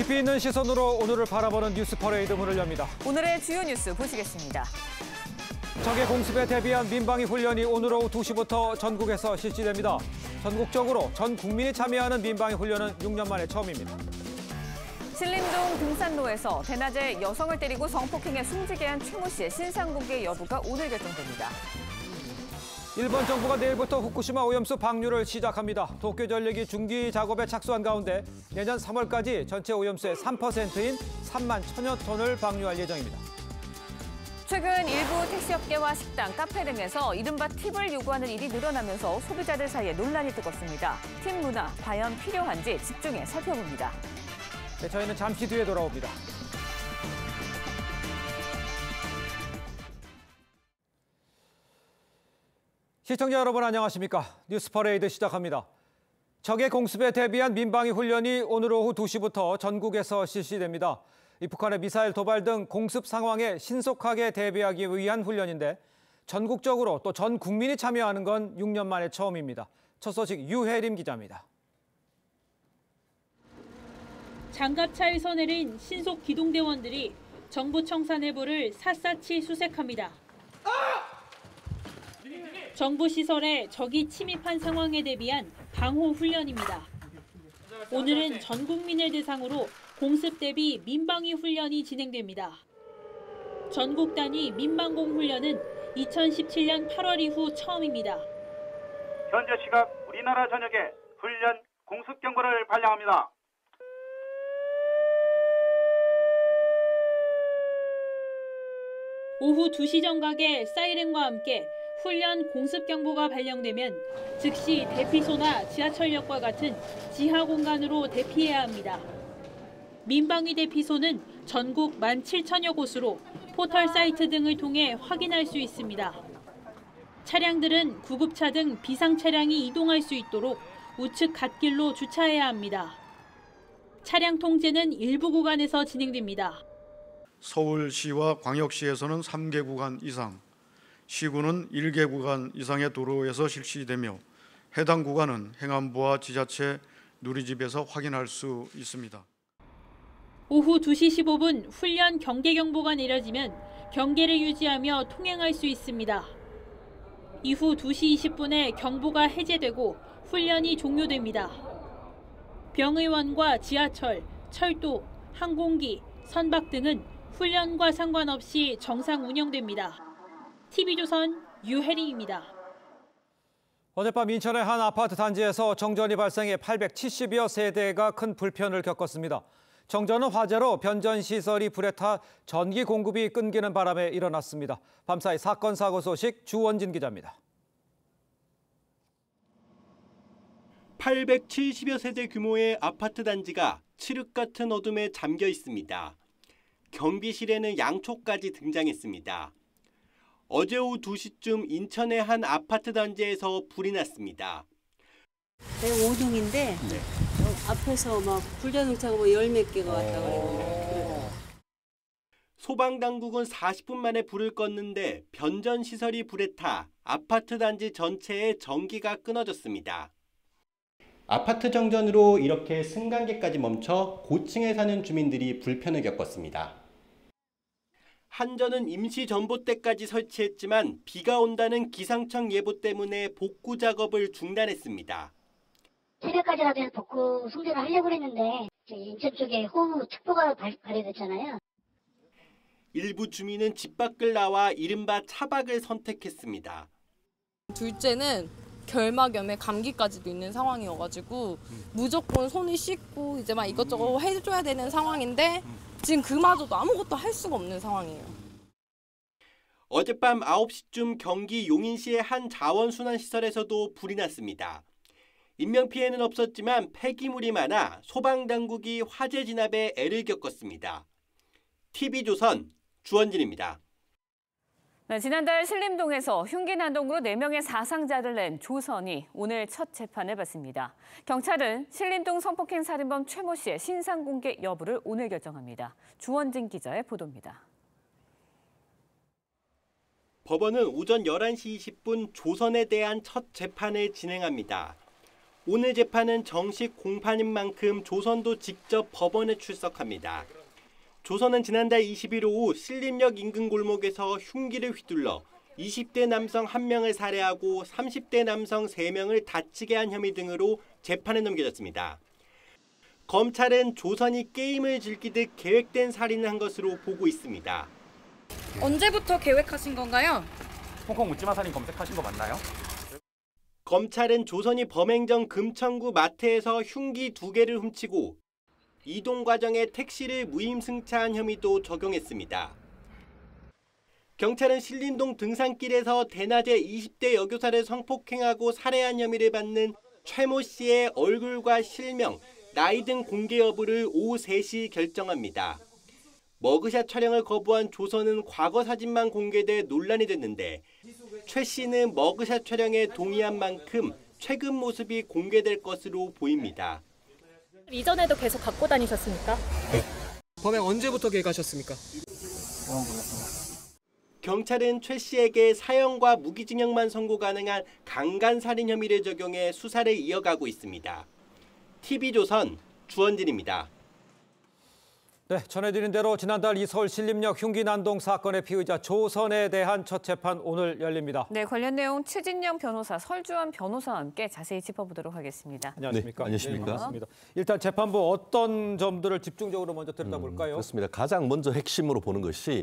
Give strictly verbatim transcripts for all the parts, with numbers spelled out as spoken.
깊이 있는 시선으로 오늘을 바라보는 뉴스 퍼레이드 문을 엽니다. 오늘의 주요 뉴스 보시겠습니다. 적의 공습에 대비한 민방위 훈련이 오늘 오후 두 시부터 전국에서 실시됩니다. 전국적으로 전 국민이 참여하는 민방위 훈련은 육 년 만에 처음입니다. 신림동 등산로에서 대낮에 여성을 때리고 성폭행에 숨지게 한 최 모 씨의 신상 공개 여부가 오늘 결정됩니다. 일본 정부가 내일부터 후쿠시마 오염수 방류를 시작합니다. 도쿄전력이 중기 작업에 착수한 가운데 내년 삼월까지 전체 오염수의 삼 퍼센트인 삼만 천여 톤을 방류할 예정입니다. 최근 일부 택시업계와 식당, 카페 등에서 이른바 팁을 요구하는 일이 늘어나면서 소비자들 사이에 논란이 뜨겁습니다. 팁 문화 과연 필요한지 집중해 살펴봅니다. 네, 저희는 잠시 뒤에 돌아옵니다. 시청자 여러분 안녕하십니까? 뉴스 퍼레이드 시작합니다. 적의 공습에 대비한 민방위 훈련이 오늘 오후 두 시부터 전국에서 실시됩니다. 이 북한의 미사일 도발 등 공습 상황에 신속하게 대비하기 위한 훈련인데 전국적으로 또 전 국민이 참여하는 건 육 년 만에 처음입니다. 첫 소식 유혜림 기자입니다. 장갑차에서 내린 신속 기동대원들이 정부 청사 내부를 샅샅이 수색합니다. 정부 시설에 적이 침입한 상황에 대비한 방호 훈련입니다. 오늘은 전 국민을 대상으로 공습 대비 민방위 훈련이 진행됩니다. 전국 단위 민방공 훈련은 이천십칠 년 팔월 이후 처음입니다. 현재 시각 우리나라 전역에 훈련 공습 경보를 발령합니다. 오후 두 시 정각에 사이렌과 함께 훈련 공습 경보가 발령되면 즉시 대피소나 지하철역과 같은 지하 공간으로 대피해야 합니다. 민방위 대피소는 전국 만 칠천여 곳으로 포털 사이트 등을 통해 확인할 수 있습니다. 차량들은 구급차 등 비상 차량이 이동할 수 있도록 우측 갓길로 주차해야 합니다. 차량 통제는 일부 구간에서 진행됩니다. 서울시와 광역시에서는 삼 개 구간 이상, 시구는 일 개 구간 이상의 도로에서 실시되며 해당 구간은 행안부와 지자체 누리집에서 확인할 수 있습니다. 오후 두 시 십오 분 훈련 경계 경보가 내려지면 경계를 유지하며 통행할 수 있습니다. 이후 두 시 이십 분에 경보가 해제되고 훈련이 종료됩니다. 병의원과 지하철, 철도, 항공기, 선박 등은 훈련과 상관없이 정상 운영됩니다. 티비조선 유혜림입니다. 어젯밤 인천의 한 아파트 단지에서 정전이 발생해 팔백칠십여 세대가 큰 불편을 겪었습니다. 정전은 화재로 변전 시설이 불에 타 전기 공급이 끊기는 바람에 일어났습니다. 밤사이 사건 사고 소식 주원진 기자입니다. 팔백칠십여 세대 규모의 아파트 단지가 칠흑 같은 어둠에 잠겨 있습니다. 경비실에는 양초까지 등장했습니다. 어제 오후 두 시쯤 인천의 한 아파트 단지에서 불이 났습니다. 네, 오 동인데 네. 앞에서 막 불자동차가 뭐 열 몇 개가 왔다 그러고. 소방당국은 사십 분 만에 불을 껐는데 변전 시설이 불에 타 아파트 단지 전체에 전기가 끊어졌습니다. 아파트 정전으로 이렇게 승강기까지 멈춰 고층에 사는 주민들이 불편을 겪었습니다. 한전은 임시 전봇대까지 설치했지만 비가 온다는 기상청 예보 때문에 복구 작업을 중단했습니다. 새벽까지라도 복구 송전을 하려고 했는데 인천 쪽에 호우특보가 발효됐잖아요. 일부 주민은 집 밖을 나와 이른바 차박을 선택했습니다. 둘째는 결막염에 감기까지도 있는 상황이어가지고 무조건 손을 씻고 이제 막 이것저것 해줘야 되는 상황인데 지금 그마저도 아무것도 할 수가 없는 상황이에요. 어젯밤 아홉 시쯤 경기 용인시의 한 자원순환시설에서도 불이 났습니다. 인명피해는 없었지만 폐기물이 많아 소방당국이 화재 진압에 애를 겪었습니다. 티비조선 주원진입니다. 네, 지난달 신림동에서 흉기 난동으로 네 명의 사상자를 낸 조선이 오늘 첫 재판을 받습니다. 경찰은 신림동 성폭행 살인범 최 모 씨의 신상 공개 여부를 오늘 결정합니다. 주원진 기자의 보도입니다. 법원은 오전 열한 시 이십 분 조선에 대한 첫 재판을 진행합니다. 오늘 재판은 정식 공판인 만큼 조선도 직접 법원에 출석합니다. 조선은 지난달 이십일 오후 신림역 인근 골목에서 흉기를 휘둘러 이십 대 남성 한 명을 살해하고 삼십 대 남성 세 명을 다치게 한 혐의 등으로 재판에 넘겨졌습니다. 검찰은 조선이 게임을 즐기듯 계획된 살인을 한 것으로 보고 있습니다. 언제부터 계획하신 건가요? 홍콩 묻지마 살인 검색하신 거 맞나요? 검찰은 조선이 범행 전 금천구 마트에서 흉기 두 개를 훔치고 이동 과정에 택시를 무임승차한 혐의도 적용했습니다. 경찰은 신림동 등산길에서 대낮에 이십 대 여교사를 성폭행하고 살해한 혐의를 받는 최 모 씨의 얼굴과 실명, 나이 등 공개 여부를 오후 세 시 결정합니다. 머그샷 촬영을 거부한 조선은 과거 사진만 공개돼 논란이 됐는데 최 씨는 머그샷 촬영에 동의한 만큼 최근 모습이 공개될 것으로 보입니다. 이전에도 계속 갖고 다니셨습니까? 범행 언제부터 계획하셨습니까? 경찰은 최 씨에게 사형과 무기징역만 선고 가능한 강간살인 혐의를 적용해 수사를 이어가고 있습니다. 티비조선 주원진입니다. 네, 전해드린 대로 지난달 이 서울 신림역 흉기 난동 사건의 피의자 조선에 대한 첫 재판 오늘 열립니다. 네, 관련 내용 최진영 변호사, 설주환 변호사와 함께 자세히 짚어보도록 하겠습니다. 안녕하십니까? 네, 안녕하십니까? 네, 일단 재판부 어떤 점들을 집중적으로 먼저 들여다볼까요? 음, 그렇습니다. 가장 먼저 핵심으로 보는 것이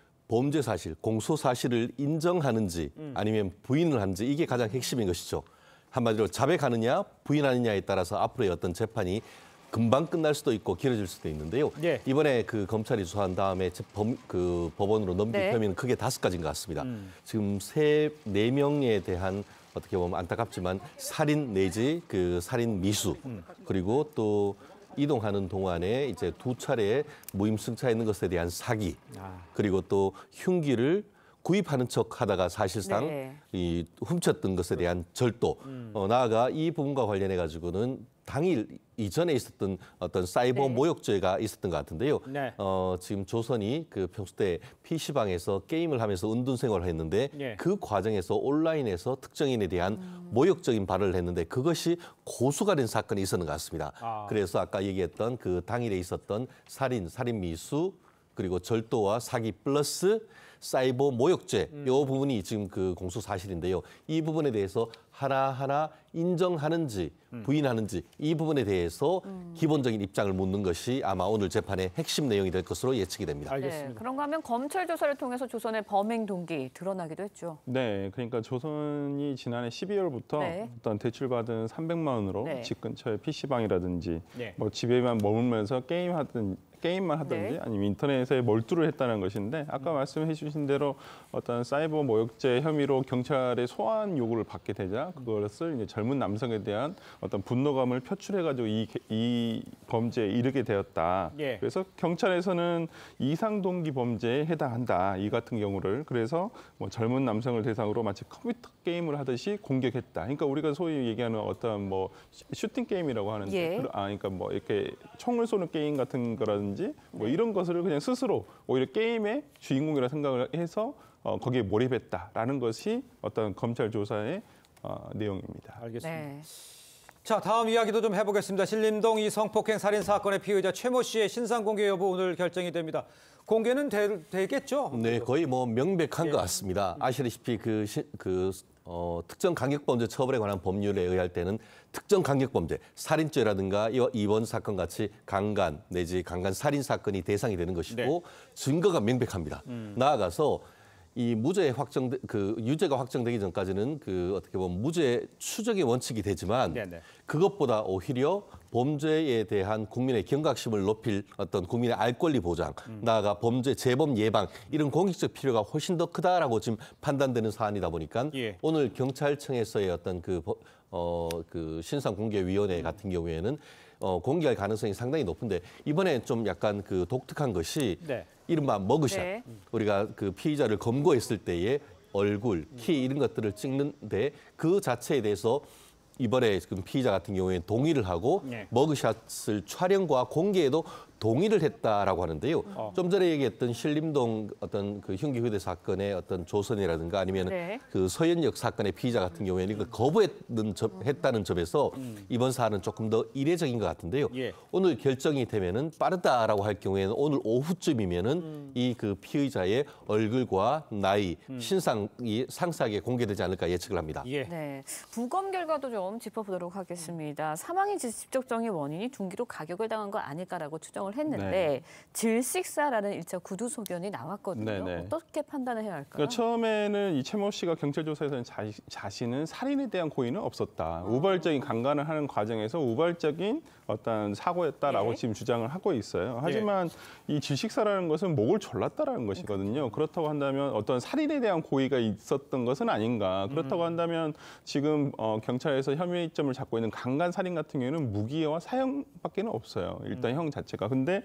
범죄 사실, 공소 사실을 인정하는지 아니면 부인을 하는지 이게 가장 핵심인 것이죠. 한마디로 자백하느냐 부인하느냐에 따라서 앞으로의 어떤 재판이 금방 끝날 수도 있고 길어질 수도 있는데요. 예. 이번에 그 검찰이 수사한 다음에 법, 그 법원으로 넘긴 네. 혐의는 크게 다섯 가지인 것 같습니다. 음. 지금 세, 네 명에 대한 어떻게 보면 안타깝지만 살인 내지 그 살인 미수 음. 그리고 또 이동하는 동안에 이제 두 차례 무임승차했는 것에 대한 사기 아. 그리고 또 흉기를 구입하는 척 하다가 사실상 네. 이 훔쳤던 것에 대한 절도 음. 어, 나아가 이 부분과 관련해 가지고는 당일 이전에 있었던 어떤 사이버 네. 모욕죄가 있었던 것 같은데요. 네. 어, 지금 조선이 그 평소 때 피시방에서 게임을 하면서 은둔 생활을 했는데 네. 그 과정에서 온라인에서 특정인에 대한 음. 모욕적인 발언을 했는데 그것이 고수가 된 사건이 있었는 것 같습니다. 아. 그래서 아까 얘기했던 그 당일에 있었던 살인, 살인 미수 그리고 절도와 사기 플러스 사이버 모욕죄 음. 이 부분이 지금 그 공소 사실인데요. 이 부분에 대해서 하나하나 인정하는지 부인하는지 이 부분에 대해서 음. 기본적인 입장을 묻는 것이 아마 오늘 재판의 핵심 내용이 될 것으로 예측이 됩니다. 알겠습니다. 네, 그런가 하면 검찰 조사를 통해서 조선의 범행 동기 드러나기도 했죠. 네, 그러니까 조선이 지난해 십이월부터 네. 어떤 대출받은 삼백만 원으로 네. 집 근처에 피시방이라든지 네. 뭐 집에만 머물면서 게임하든 게임만 하든지 네. 아니면 인터넷에 몰두를 했다는 것인데 아까 말씀해 주신 대로 어떤 사이버 모욕죄 혐의로 경찰의 소환 요구를 받게 되자 그것을 이제 젊은 남성에 대한 어떤 분노감을 표출해가지고 이, 이 범죄에 이르게 되었다. 예. 그래서 경찰에서는 이상 동기 범죄에 해당한다. 이 같은 경우를 그래서 뭐 젊은 남성을 대상으로 마치 컴퓨터 게임을 하듯이 공격했다. 그러니까 우리가 소위 얘기하는 어떤 뭐 슈팅 게임이라고 하는데, 예. 아, 그러니까 뭐 이렇게 총을 쏘는 게임 같은 거라든지 뭐 이런 것을 그냥 스스로 오히려 게임의 주인공이라 생각을 해서 어, 거기에 몰입했다라는 것이 어떤 검찰 조사의 어, 내용입니다. 알겠습니다. 네. 자, 다음 이야기도 좀 해보겠습니다. 신림동 이 성폭행 살인 사건의 피의자 최 모 씨의 신상 공개 여부 오늘 결정이 됩니다. 공개는 되, 되겠죠? 네, 거의 뭐 명백한 예. 것 같습니다. 아시다시피 그, 시, 그 어, 특정 강력범죄 처벌에 관한 법률에 의할 때는 특정 강력범죄, 살인죄라든가 이번 사건 같이 강간 내지 강간 살인 사건이 대상이 되는 것이고 네. 증거가 명백합니다. 음. 나아가서 이 무죄 확정 그 유죄가 확정되기 전까지는 그 어떻게 보면 무죄 추적의 원칙이 되지만 네네. 그것보다 오히려 범죄에 대한 국민의 경각심을 높일 어떤 국민의 알 권리 보장, 음. 나아가 범죄 재범 예방 이런 공익적 필요가 훨씬 더 크다라고 지금 판단되는 사안이다 보니까 예. 오늘 경찰청에서의 어떤 그 어 그 신상 공개 위원회 음. 같은 경우에는 어 공개할 가능성이 상당히 높은데 이번에 좀 약간 그 독특한 것이 네. 이른바 머그샷. 네. 우리가 그 피의자를 검거했을 때의 얼굴, 키 이런 것들을 찍는데 그 자체에 대해서 이번에 지금 피의자 같은 경우에는 동의를 하고 네. 머그샷을 촬영과 공개에도 동의를 했다라고 하는데요. 어. 좀 전에 얘기했던 신림동 어떤 그 흉기 휴대 사건의 어떤 조선이라든가 아니면 네. 그 서현역 사건의 피의자 같은 경우에는 그 거부했던 점, 했다는 점에서 음. 이번 사안은 조금 더 이례적인 것 같은데요. 예. 오늘 결정이 되면은 빠르다라고 할 경우에는 오늘 오후쯤이면은 음. 이 그 피의자의 얼굴과 나이, 음. 신상이 상세하게 공개되지 않을까 예측을 합니다. 예. 네, 부검 결과도 좀 짚어보도록 하겠습니다. 사망의 직접적인 원인이 둔기로 가격을 당한 거 아닐까라고 추정을 했는데 네. 질식사라는 일차 구두 소견이 나왔거든요. 네네. 어떻게 판단을 해야 할까요? 그러니까 처음에는 이 최모 씨가 경찰 조사에서는 자, 자신은 살인에 대한 고의는 없었다. 아. 우발적인 강간을 하는 과정에서 우발적인 어떤 사고였다라고 네. 지금 주장을 하고 있어요. 하지만 네. 이 질식사라는 것은 목을 졸랐다라는 것이거든요. 그렇다고 한다면 어떤 살인에 대한 고의가 있었던 것은 아닌가. 그렇다고 한다면 지금 어, 경찰에서 혐의점을 잡고 있는 강간 살인 같은 경우에는 무기와 사형밖에는 없어요. 일단 음. 형 자체가. 근데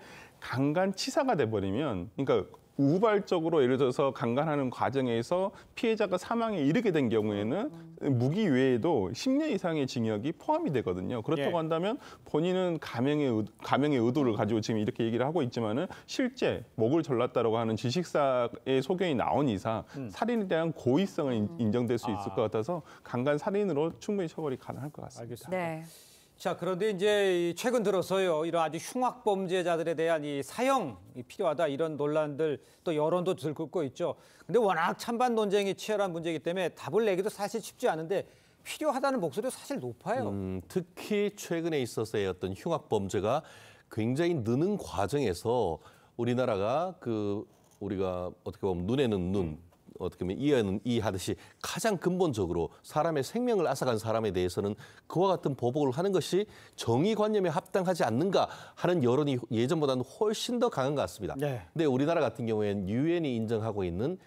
강간치사가 돼버리면, 그러니까 우발적으로 예를 들어서 강간하는 과정에서 피해자가 사망에 이르게 된 경우에는 무기 외에도 십 년 이상의 징역이 포함이 되거든요. 그렇다고 예. 한다면 본인은 감형의, 의, 감형의 의도를 가지고 지금 이렇게 얘기를 하고 있지만은 실제 목을 졸랐다라고 하는 질식사의 소견이 나온 이상 음. 살인에 대한 고의성은 음. 인정될 수 있을 아. 것 같아서 강간 살인으로 충분히 처벌이 가능할 것 같습니다. 알겠습니다. 네. 자, 그런데 이제 최근 들어서요, 이런 아주 흉악 범죄자들에 대한 이 사형이 필요하다 이런 논란들 또 여론도 들끓고 있죠. 근데 워낙 찬반 논쟁이 치열한 문제이기 때문에 답을 내기도 사실 쉽지 않은데 필요하다는 목소리도 사실 높아요. 음, 특히 최근에 있어서의 어떤 흉악 범죄가 굉장히 느는 과정에서 우리나라가 그 우리가 어떻게 보면 눈에는 눈. 음. 어떻게 보면 이해는 이해하듯이 가장 근본적으로 사람의 생명을 앗아간 사람에 대해서는 그와 같은 보복을 하는 것이 정의관념에 합당하지 않는가 하는 여론이 예전보다는 훨씬 더 강한 것 같습니다. 네. 근데 우리나라 같은 경우에는 유엔이 인정하고 있는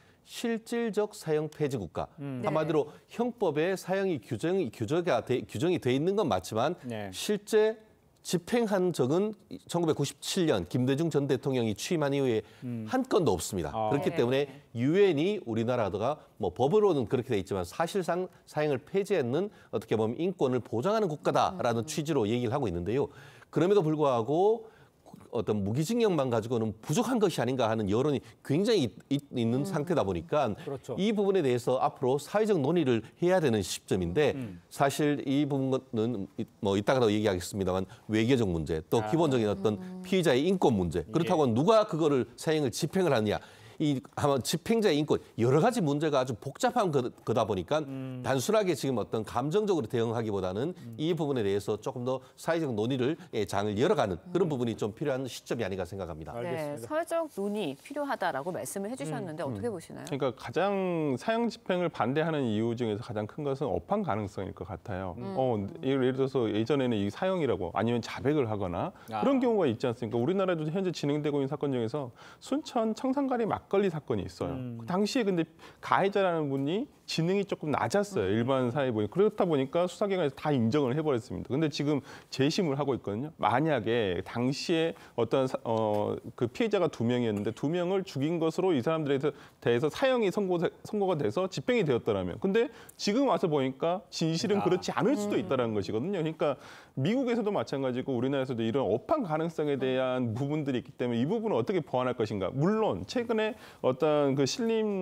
실질적 사형 폐지 국가. 음. 한마디로 네. 형법에 사형이 규정이, 규정이, 돼, 규정이 돼 있는 건 맞지만 네. 실제 집행한 적은 천구백구십칠 년 김대중 전 대통령이 취임한 이후에 음. 한 건도 없습니다. 아. 그렇기 때문에 유엔이 우리나라가 뭐 법으로는 그렇게 돼 있지만 사실상 사형을 폐지했는 어떻게 보면 인권을 보장하는 국가다라는 음. 취지로 얘기를 하고 있는데요. 그럼에도 불구하고 어떤 무기징역만 가지고는 부족한 것이 아닌가 하는 여론이 굉장히 있, 있는 음. 상태다 보니까 그렇죠. 이 부분에 대해서 앞으로 사회적 논의를 해야 되는 시점인데 음. 사실 이 부분은 뭐 이따가도 얘기하겠습니다만 외교적 문제 또 아. 기본적인 어떤 피해자의 인권 문제 그렇다고 예. 누가 그거를 사형을 집행을 하느냐 이 아마 집행자의 인권 여러 가지 문제가 아주 복잡한 거, 거다 보니까 음. 단순하게 지금 어떤 감정적으로 대응하기보다는 음. 이 부분에 대해서 조금 더 사회적 논의를 장을 열어가는 그런 음. 부분이 좀 필요한 시점이 아닌가 생각합니다. 네, 사회적 논의 필요하다라고 말씀을 해주셨는데 음. 어떻게 음. 보시나요? 그러니까 가장 사형 집행을 반대하는 이유 중에서 가장 큰 것은 업황 가능성일 것 같아요. 음. 어, 예를 들어서 예전에는 이 사형이라고 아니면 자백을 하거나 아. 그런 경우가 있지 않습니까? 우리나라도 현재 진행되고 있는 사건 중에서 순천 청산가리 막 막걸리 사건이 있어요. 음. 그 당시에 근데 가해자라는 분이 지능이 조금 낮았어요. 음. 일반 사회 보니 그렇다 보니까 수사기관에서 다 인정을 해버렸습니다. 근데 지금 재심을 하고 있거든요. 만약에 당시에 어떤 사, 어, 그 피해자가 두 명이었는데 두 명을 죽인 것으로 이 사람들에 대해서 사형이 선고, 선고가 돼서 집행이 되었더라면, 근데 지금 와서 보니까 진실은 아. 그렇지 않을 수도 있다는 것이거든요. 그러니까 미국에서도 마찬가지고 우리나라에서도 이런 업황 가능성에 대한 부분들이 있기 때문에 이 부분을 어떻게 보완할 것인가. 물론 최근에 어떤 그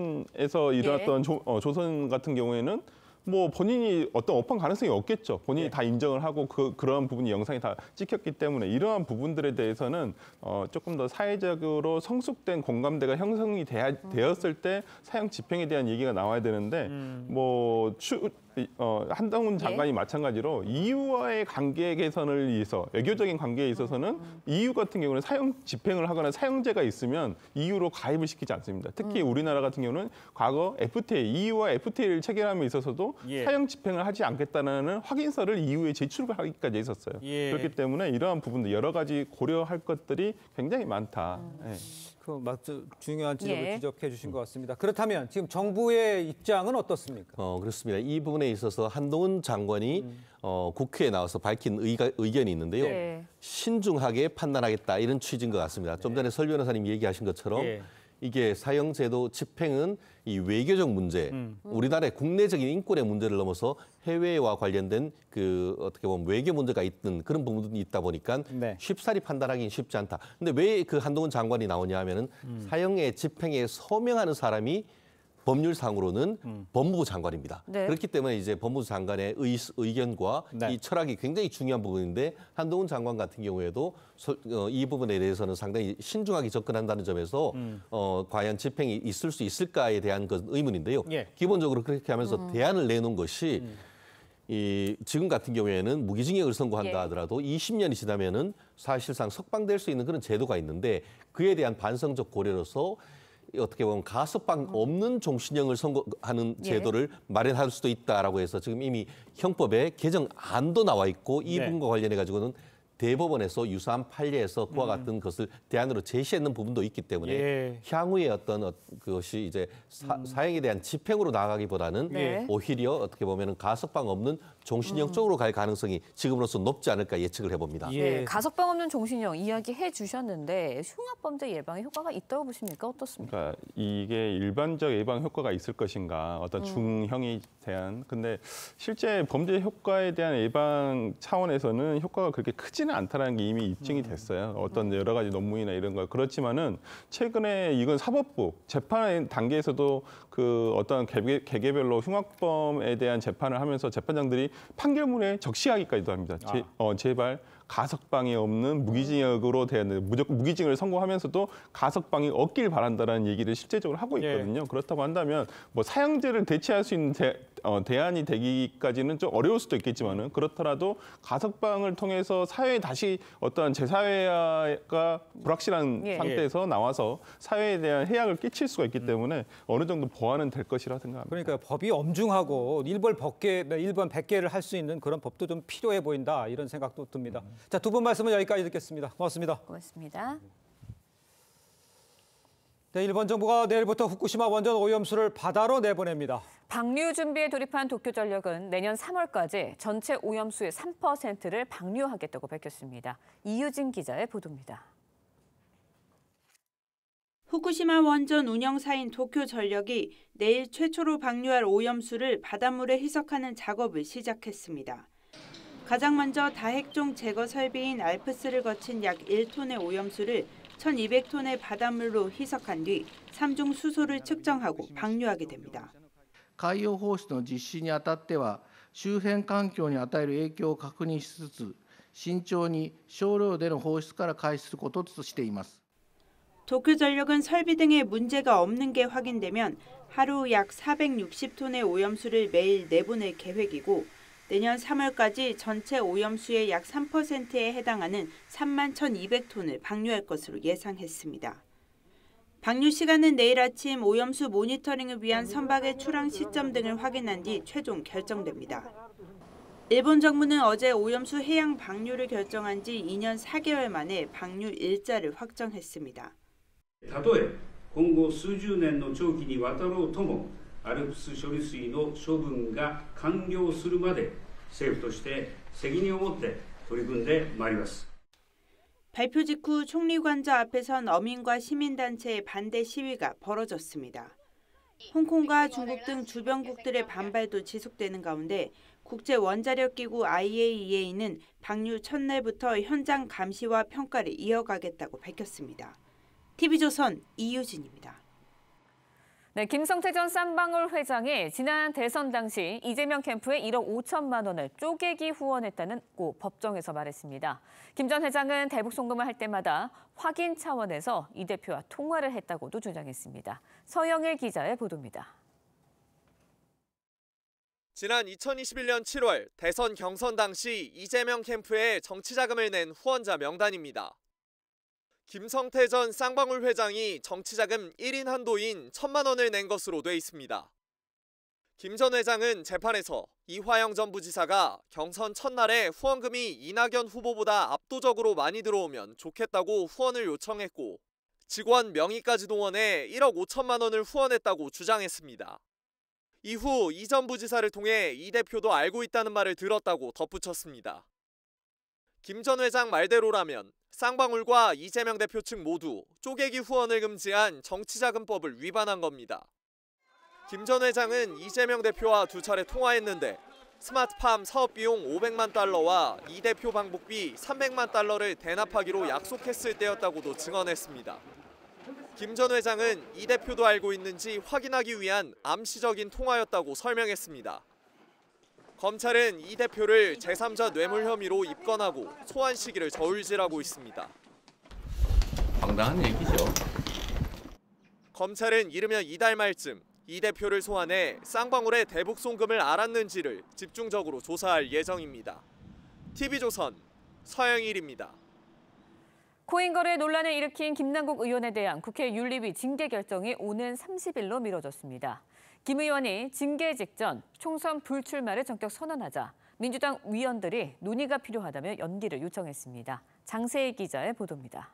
신림에서 일어났던 예. 조, 어, 조선 같은 경우에는 뭐 본인이 어떤 업황 가능성이 없겠죠. 본인이 네. 다 인정을 하고 그, 그러한 부분이 영상이 다 찍혔기 때문에 이러한 부분들에 대해서는 어, 조금 더 사회적으로 성숙된 공감대가 형성이 돼야, 되었을 때 사형 집행에 대한 얘기가 나와야 되는데 음. 뭐 추, 어, 한동훈 장관이 예. 마찬가지로 이유와의 관계 개선을 위해서 외교적인 관계에 있어서는 음. 이유 같은 경우는 사형 집행을 하거나 사형제가 있으면 이유로 가입을 시키지 않습니다. 특히 음. 우리나라 같은 경우는 과거 에프티에이, 이유와 에프티에이를 체결함에 있어서도 예. 사형 집행을 하지 않겠다는 확인서를 이유에 제출하기까지 했었어요. 예. 그렇기 때문에 이러한 부분도 여러 가지 고려할 것들이 굉장히 많다. 음. 예. 그 맞죠. 중요한 지적을 예. 지적해 주신 것 같습니다. 그렇다면 지금 정부의 입장은 어떻습니까? 어, 그렇습니다. 이 부분에 있어서 한동훈 장관이 음. 어, 국회에 나와서 밝힌 의가, 의견이 있는데요. 네. 신중하게 판단하겠다 이런 취지인 것 같습니다. 좀 전에 설 변호사님 얘기하신 것처럼 예. 이게 사형제도 집행은 이 외교적 문제, 음. 우리나라의 국내적인 인권의 문제를 넘어서 해외와 관련된 그 어떻게 보면 외교 문제가 있던 그런 부분이 있다 보니까 네. 쉽사리 판단하기는 쉽지 않다. 근데 왜 그 한동훈 장관이 나오냐 하면은 음. 사형의 집행에 서명하는 사람이 법률상으로는 음. 법무부 장관입니다. 네. 그렇기 때문에 이제 법무부 장관의 의, 의견과 네. 이 철학이 굉장히 중요한 부분인데 한동훈 장관 같은 경우에도 서, 어, 이 부분에 대해서는 상당히 신중하게 접근한다는 점에서 음. 어, 과연 집행이 있을 수 있을까에 대한 건 의문인데요. 예. 기본적으로 그렇게 하면서 음. 대안을 내놓은 것이 음. 이 지금 같은 경우에는 무기징역을 선고한다 예. 하더라도 이십 년이 지나면은 사실상 석방될 수 있는 그런 제도가 있는데 그에 대한 반성적 고려로서 어떻게 보면 가석방 없는 종신형을 선고하는 예. 제도를 마련할 수도 있다라고 해서 지금 이미 형법에 개정안도 나와 있고 이 네. 부분과 관련해 가지고는 대법원에서 유사한 판례에서 그와 같은 것을 대안으로 제시했는 부분도 있기 때문에 예. 향후에 어떤 어, 그것이 이제 사, 음. 사형에 대한 집행으로 나아가기보다는 네. 오히려 어떻게 보면 가석방 없는 종신형 쪽으로 갈 가능성이 지금으로서 높지 않을까 예측을 해봅니다. 예. 네, 가석방 없는 종신형 이야기해 주셨는데 흉악범죄 예방에 효과가 있다고 보십니까? 어떻습니까? 그러니까 이게 일반적 예방 효과가 있을 것인가, 어떤 중형에 대한. 근데 실제 범죄 효과에 대한 예방 차원에서는 효과가 그렇게 크지는 않다는 게 이미 입증이 됐어요. 어떤 여러 가지 논문이나 이런 거. 그렇지만은 최근에 이건 사법부 재판 단계에서도 그 어떤 개개, 개개별로 흉악범에 대한 재판을 하면서 재판장들이 판결문에 적시하기까지도 합니다. 제, 어, 제발 가석방이 없는 무기징역으로 대한 무조건 무기징역을 선고하면서도 가석방이 없길 바란다라는 얘기를 실제적으로 하고 있거든요. 예. 그렇다고 한다면 뭐 사형제를 대체할 수 있는 대, 어, 대안이 되기까지는 좀 어려울 수도 있겠지만은 그렇더라도 가석방을 통해서 사회에 다시 어떤 재사회화가 불확실한 예. 상태에서 나와서 사회에 대한 해악을 끼칠 수가 있기 때문에 어느 정도 보완은 될 것이라 생각합니다. 그러니까 법이 엄중하고 일벌 법계, 일번 백계를 할 수 있는 그런 법도 좀 필요해 보인다 이런 생각도 듭니다. 자, 두 분 말씀은 여기까지 듣겠습니다. 고맙습니다. 고맙습니다. 네, 일본 정부가 내일부터 후쿠시마 원전 오염수를 바다로 내보냅니다. 방류 준비에 돌입한 도쿄전력은 내년 삼월까지 전체 오염수의 삼 퍼센트를 방류하겠다고 밝혔습니다. 이유진 기자의 보도입니다. 후쿠시마 원전 운영사인 도쿄전력이 내일 최초로 방류할 오염수를 바닷물에 희석하는 작업을 시작했습니다. 가장 먼저 다핵종 제거 설비인 알프스를 거친 약 일 톤의 오염수를 천이백 톤의 바닷물로 희석한 뒤 삼중 수소를 측정하고 방류하게 됩니다. 海洋放出の実施にあたっては周辺環境に与える影響を確認しつつ慎重に少量での放出から開始することとしています. 도쿄전력은 설비 등에 문제가 없는 게 확인되면 하루 약 사백육십 톤의 오염수를 매일 내보낼 계획이고 내년 삼월까지 전체 오염수의 약 삼 퍼센트에 해당하는 삼만 천이백 톤을 방류할 것으로 예상했습니다. 방류 시간은 내일 아침 오염수 모니터링을 위한 선박의 출항 시점 등을 확인한 뒤 최종 결정됩니다. 일본 정부는 어제 오염수 해양 방류를 결정한 지 이 년 사 개월 만에 방류 일자를 확정했습니다. たとえ今後数十年の長期にわたろうともアルプス処理水の処分が完了するまで政府として責任を持って取り組んでまいります. 발표 직후 총리관저 앞에선 어민과 시민단체의 반대 시위가 벌어졌습니다. 홍콩과 중국 등 주변국들의 반발도 지속되는 가운데 국제원자력기구 아이에이이에이는 방류 첫날부터 현장 감시와 평가를 이어가겠다고 밝혔습니다. 티비조선 이유진입니다. 네, 김성태 전 쌍방울 회장이 지난 대선 당시 이재명 캠프에 일억 오천만 원을 쪼개기 후원했다고 법정에서 말했습니다. 김 전 회장은 대북 송금을 할 때마다 확인 차원에서 이 대표와 통화를 했다고도 주장했습니다. 서영일 기자의 보도입니다. 지난 이천이십일 년 칠월 대선 경선 당시 이재명 캠프에 정치자금을 낸 후원자 명단입니다. 김성태 전 쌍방울 회장이 정치자금 일 인 한도인 천만 원을 낸 것으로 돼 있습니다. 김 전 회장은 재판에서 이화영 전 부지사가 경선 첫날에 후원금이 이낙연 후보보다 압도적으로 많이 들어오면 좋겠다고 후원을 요청했고 직원 명의까지 동원해 일억 오천만 원을 후원했다고 주장했습니다. 이후 이 전 부지사를 통해 이 대표도 알고 있다는 말을 들었다고 덧붙였습니다. 김 전 회장 말대로라면 쌍방울과 이재명 대표 측 모두 쪼개기 후원을 금지한 정치자금법을 위반한 겁니다. 김 전 회장은 이재명 대표와 두 차례 통화했는데 스마트팜 사업 비용 오백만 달러와 이 대표 방북비 삼백만 달러를 대납하기로 약속했을 때였다고도 증언했습니다. 김 전 회장은 이 대표도 알고 있는지 확인하기 위한 암시적인 통화였다고 설명했습니다. 검찰은 이 대표를 제삼자 뇌물 혐의로 입건하고 소환 시기를 저울질하고 있습니다. 황당한 얘기죠. 검찰은 이르면 이달 말쯤 이 대표를 소환해 쌍방울의 대북 송금을 알았는지를 집중적으로 조사할 예정입니다. 티비조선 서영일입니다. 코인 거래 논란을 일으킨 김남국 의원에 대한 국회 윤리위 징계 결정이 오는 삼십 일로 미뤄졌습니다. 김 의원이 징계 직전 총선 불출마를 전격 선언하자 민주당 위원들이 논의가 필요하다며 연기를 요청했습니다. 장세희 기자의 보도입니다.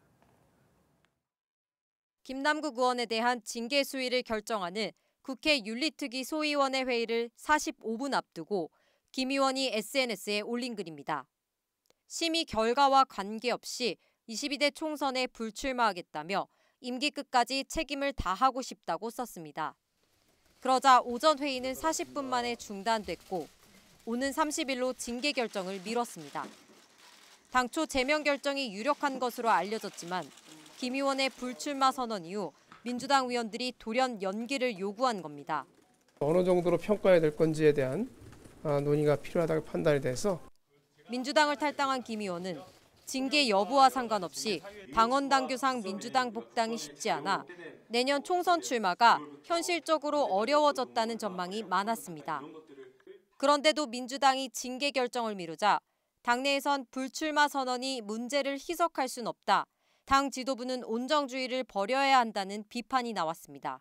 김남국 의원에 대한 징계 수위를 결정하는 국회 윤리특위 소위원회 회의를 사십오 분 앞두고 김 의원이 에스엔에스에 올린 글입니다. 심의 결과와 관계없이 이십이 대 총선에 불출마하겠다며 임기 끝까지 책임을 다하고 싶다고 썼습니다. 그러자 오전 회의는 사십 분 만에 중단됐고 오는 삼십 일로 징계 결정을 미뤘습니다. 당초 제명 결정이 유력한 것으로 알려졌지만 김 의원의 불출마 선언 이후 민주당 의원들이 돌연 연기를 요구한 겁니다. 어느 정도로 평가해야 될 건지에 대한 논의가 필요하다고 판단이 돼서 민주당을 탈당한 김 의원은 징계 여부와 상관없이 당원 당규상 민주당 복당이 쉽지 않아 내년 총선 출마가 현실적으로 어려워졌다는 전망이 많았습니다. 그런데도 민주당이 징계 결정을 미루자 당내에선 불출마 선언이 문제를 희석할 순 없다. 당 지도부는 온정주의를 버려야 한다는 비판이 나왔습니다.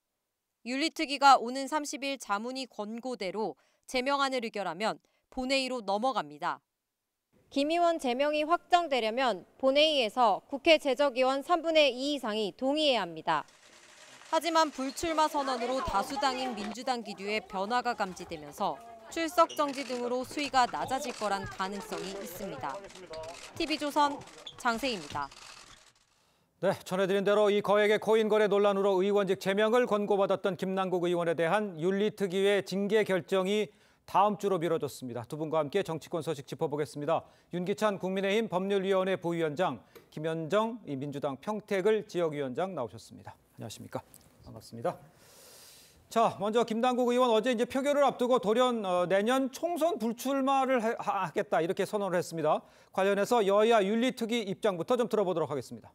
윤리특위가 오는 삼십 일 자문위 권고대로 제명안을 의결하면 본회의로 넘어갑니다. 김 의원 제명이 확정되려면 본회의에서 국회 재적의원 삼분의 이 이상이 동의해야 합니다. 하지만 불출마 선언으로 다수당인 민주당 기류에 변화가 감지되면서 출석 정지 등으로 수위가 낮아질 거란 가능성이 있습니다. 티비조선 장세희입니다. 네, 전해드린 대로 이 거액의 코인 거래 논란으로 의원직 제명을 권고받았던 김남국 의원에 대한 윤리특위의 징계 결정이 다음 주로 미뤄졌습니다. 두 분과 함께 정치권 소식 짚어보겠습니다. 윤기찬 국민의힘 법률위원회 부위원장, 김현정 민주당 평택을 지역위원장 나오셨습니다. 안녕하십니까? 반갑습니다. 자, 먼저 김남국 의원 어제 이제 표결을 앞두고 돌연 어, 내년 총선 불출마를 해, 하겠다 이렇게 선언을 했습니다. 관련해서 여야 윤리특위 입장부터 좀 들어보도록 하겠습니다.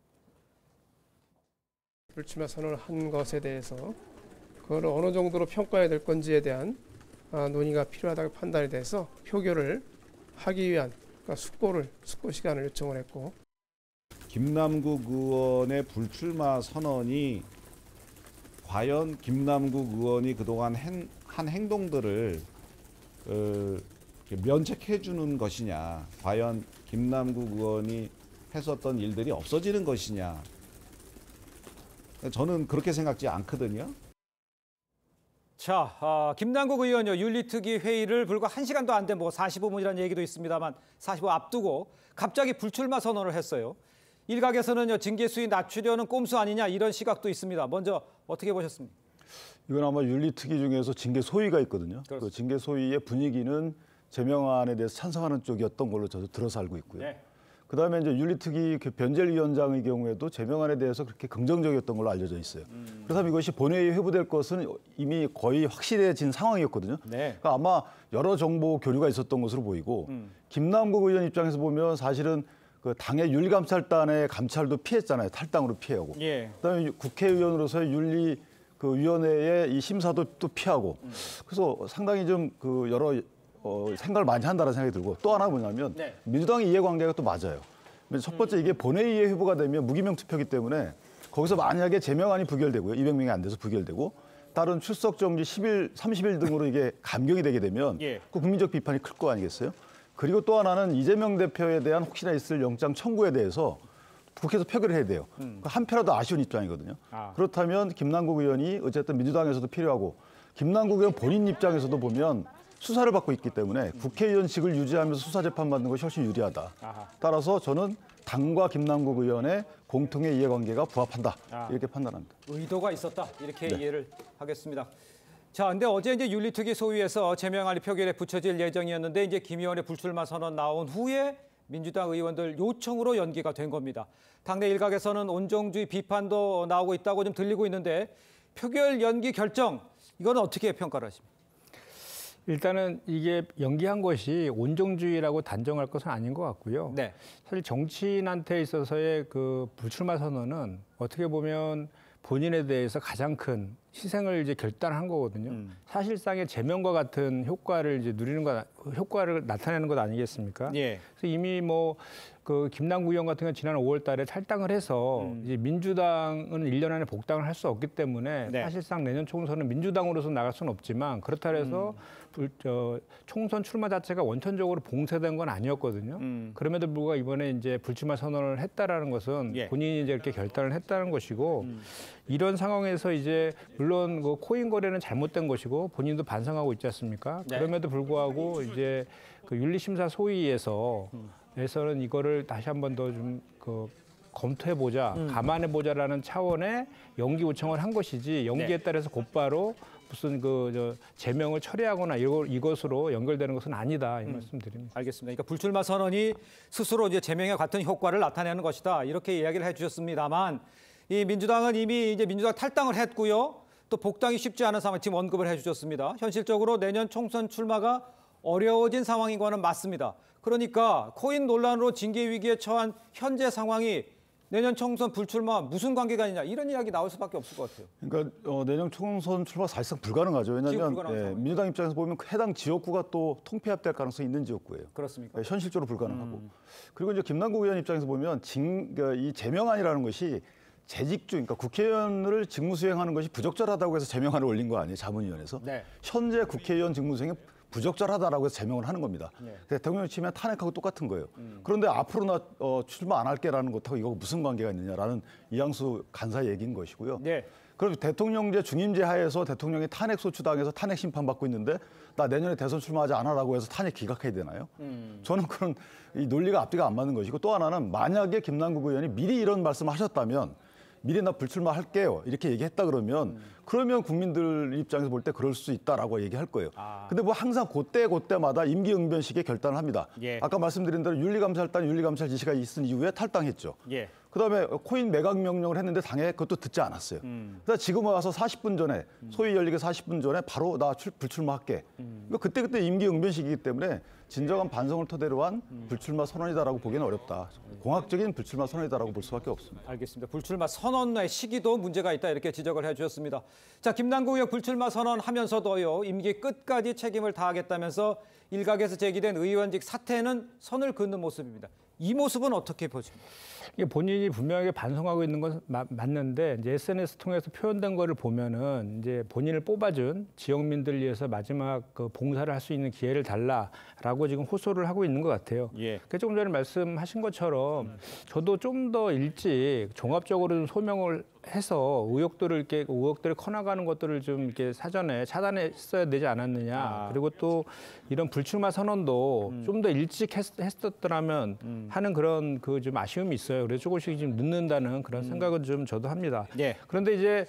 불출마 선언을 한 것에 대해서 그걸 어느 정도로 평가해야 될 건지에 대한 논의가 필요하다고 판단이 돼서 표결을 하기 위한 그러니까 숙고를 숙고 시간을 요청을 했고 김남국 의원의 불출마 선언이 과연 김남국 의원이 그동안 행, 한 행동들을 어, 면책해 주는 것이냐, 과연 김남국 의원이 했었던 일들이 없어지는 것이냐, 저는 그렇게 생각지 않거든요. 자, 아, 김남국 의원요 윤리특위 회의를 불과 한 시간도 안 된 뭐 사십오 분이라는 얘기도 있습니다만 사십오 분 앞두고 갑자기 불출마 선언을 했어요. 일각에서는요 징계 수위 낮추려는 꼼수 아니냐 이런 시각도 있습니다. 먼저 어떻게 보셨습니까? 이건 아마 윤리특위 중에서 징계 소위가 있거든요. 그렇습니다. 그 징계 소위의 분위기는 제명안에 대해서 찬성하는 쪽이었던 걸로 저도 들어서 알고 있고요. 네. 그다음에 이제 윤리특위 변젤 위원장의 경우에도 제명안에 대해서 그렇게 긍정적이었던 걸로 알려져 있어요. 음. 그래서 이것이 본회의에 회부될 것은 이미 거의 확실해진 상황이었거든요. 네. 그러니까 아마 여러 정보 교류가 있었던 것으로 보이고 음. 김남국 의원 입장에서 보면 사실은 그 당의 윤리감찰단의 감찰도 피했잖아요. 탈당으로 피하고. 예. 그다음에 국회의원으로서의 윤리 그 위원회의 이 심사도 또 피하고. 음. 그래서 상당히 좀 그 여러 어, 생각을 많이 한다는 생각이 들고 또 하나 뭐냐면 네. 민주당의 이해관계가 또 맞아요. 첫 번째 이게 본회의에 회부가 되면 무기명 투표기 때문에 거기서 만약에 제명안이 부결되고요. 이백 명이 안 돼서 부결되고 다른 출석 정지 십 일, 삼십 일 등으로 이게 감경이 되게 되면 예. 그 국민적 비판이 클 거 아니겠어요? 그리고 또 하나는 이재명 대표에 대한 혹시나 있을 영장 청구에 대해서 국회에서 표결을 해야 돼요. 음. 한표라도 아쉬운 입장이거든요. 아. 그렇다면 김남국 의원이 어쨌든 민주당에서도 필요하고 김남국 의원 본인 입장에서도 보면 수사를 받고 있기 때문에 국회의원직을 유지하면서 수사재판 받는 것이 훨씬 유리하다. 아하. 따라서 저는 당과 김남국 의원의 공통의 이해관계가 부합한다. 아. 이렇게 판단합니다. 의도가 있었다 이렇게 네. 이해를 하겠습니다. 자, 근데 어제 이제 윤리특위 소위에서 제명안이 표결에 붙여질 예정이었는데 이제 김 의원의 불출마 선언 나온 후에 민주당 의원들 요청으로 연기가 된 겁니다. 당내 일각에서는 온정주의 비판도 나오고 있다고 좀 들리고 있는데 표결 연기 결정 이건 어떻게 평가를 하십니까? 일단은 이게 연기한 것이 온정주의라고 단정할 것은 아닌 것 같고요. 네. 사실 정치인한테 있어서의 그 불출마 선언은 어떻게 보면 본인에 대해서 가장 큰 희생을 이제 결단한 거거든요. 음. 사실상의 제명과 같은 효과를 이제 누리는 것, 효과를 나타내는 것 아니겠습니까? 예. 그래서 이미 뭐 그 김남국 의원 같은 경우 지난 오월 달에 탈당을 해서 음. 이제 민주당은 일 년 안에 복당을 할 수 없기 때문에 네. 사실상 내년 총선은 민주당으로서 나갈 수는 없지만 그렇다 해서 음. 불, 저, 총선 출마 자체가 원천적으로 봉쇄된 건 아니었거든요. 음. 그럼에도 불구하고 이번에 이제 불출마 선언을 했다라는 것은 예. 본인이 이제 이렇게 결단을 했다는 것이고 음. 이런 상황에서 이제 물론 그 코인 거래는 잘못된 것이고 본인도 반성하고 있지 않습니까? 네. 그럼에도 불구하고 이제 그 윤리심사 소위에서 음. 에서는 이거를 다시 한 번 더 좀 그 검토해 보자, 음. 감안해 보자라는 차원의 연기 요청을 한 것이지 연기에 네. 따라서 곧바로 무슨 그 저 제명을 철회하거나 이거, 이것으로 연결되는 것은 아니다 이 음. 말씀드립니다. 알겠습니다. 그러니까 불출마 선언이 스스로 이제 제명에 같은 효과를 나타내는 것이다 이렇게 이야기를 해주셨습니다만 이 민주당은 이미 이제 민주당 탈당을 했고요. 또 복당이 쉽지 않은 상황 지금 언급을 해주셨습니다. 현실적으로 내년 총선 출마가 어려워진 상황인 거는 맞습니다. 그러니까 코인 논란으로 징계 위기에 처한 현재 상황이 내년 총선 불출마 무슨 관계가 있냐 이런 이야기 나올 수밖에 없을 것 같아요. 그러니까 어, 내년 총선 출마 사실상 불가능하죠. 왜냐하면 예, 민주당 입장에서 보면 해당 지역구가 또 통폐합될 가능성이 있는 지역구예요. 그렇습니까? 예, 현실적으로 불가능하고. 음. 그리고 이제 김남국 의원 입장에서 보면 징, 그러니까 이 제명안이라는 것이 재직주, 그러니까 국회의원을 직무 수행하는 것이 부적절하다고 해서 제명안을 올린 거 아니에요, 자문위원회에서. 네. 현재 국회의원 직무 수행이 부적절하다라고 해서 제명을 하는 겁니다. 네. 대통령이 치면 탄핵하고 똑같은 거예요. 음. 그런데 앞으로 나 어, 출마 안 할게라는 것하고 이거 무슨 관계가 있느냐라는 이양수 간사의 얘기인 것이고요. 네. 그럼 대통령제 중임제 하에서 대통령이 탄핵 소추당해서 탄핵 심판 받고 있는데 나 내년에 대선 출마하지 않아라고 해서 탄핵 기각해야 되나요? 음. 저는 그런 이 논리가 앞뒤가 안 맞는 것이고 또 하나는 만약에 김남국 의원이 미리 이런 말씀을 하셨다면 미리 나 불출마할게요 이렇게 얘기했다 그러면 음. 그러면 국민들 입장에서 볼 때 그럴 수 있다라고 얘기할 거예요. 아. 근데 뭐 항상 그때 그때마다 임기응변식의 결단을 합니다. 예. 아까 말씀드린 대로 윤리감찰단 윤리감찰 지시가 있은 이후에 탈당했죠. 예. 그다음에 코인 매각 명령을 했는데 당에 그것도 듣지 않았어요. 음. 그래서 지금 와서 사십 분 전에 소위 열리기 사십 분 전에 바로 나 출, 불출마할게. 음. 그때 그때 임기응변식이기 때문에 진정한 반성을 토대로 한 음. 불출마 선언이다라고 보기는 어렵다. 공학적인 불출마 선언이다라고 볼 수밖에 없습니다. 알겠습니다. 불출마 선언의 시기도 문제가 있다 이렇게 지적을 해주셨습니다. 자, 김남국 의원 불출마 선언하면서도요 임기 끝까지 책임을 다하겠다면서 일각에서 제기된 의원직 사퇴는 선을 긋는 모습입니다. 이 모습은 어떻게 보십니까? 이게 본인이 분명하게 반성하고 있는 건 마, 맞는데 이제 에스엔에스 통해서 표현된 거를 보면은 이제 본인을 뽑아준 지역민들 위해서 마지막 그 봉사를 할 수 있는 기회를 달라라고 지금 호소를 하고 있는 것 같아요. 예. 그 조금 전에 말씀하신 것처럼 음. 저도 좀 더 일찍 종합적으로 좀 소명을 해서 의혹들을 이렇게 의혹들을 커나가는 것들을 좀 이렇게 사전에 차단했어야 되지 않았느냐. 아. 그리고 또 이런 불출마 선언도 음. 좀 더 일찍 했, 했었더라면 음. 하는 그런 그 좀 아쉬움이 있어요. 그래서 조금씩 좀 늦는다는 그런 음. 생각은 좀 저도 합니다. 예. 그런데 이제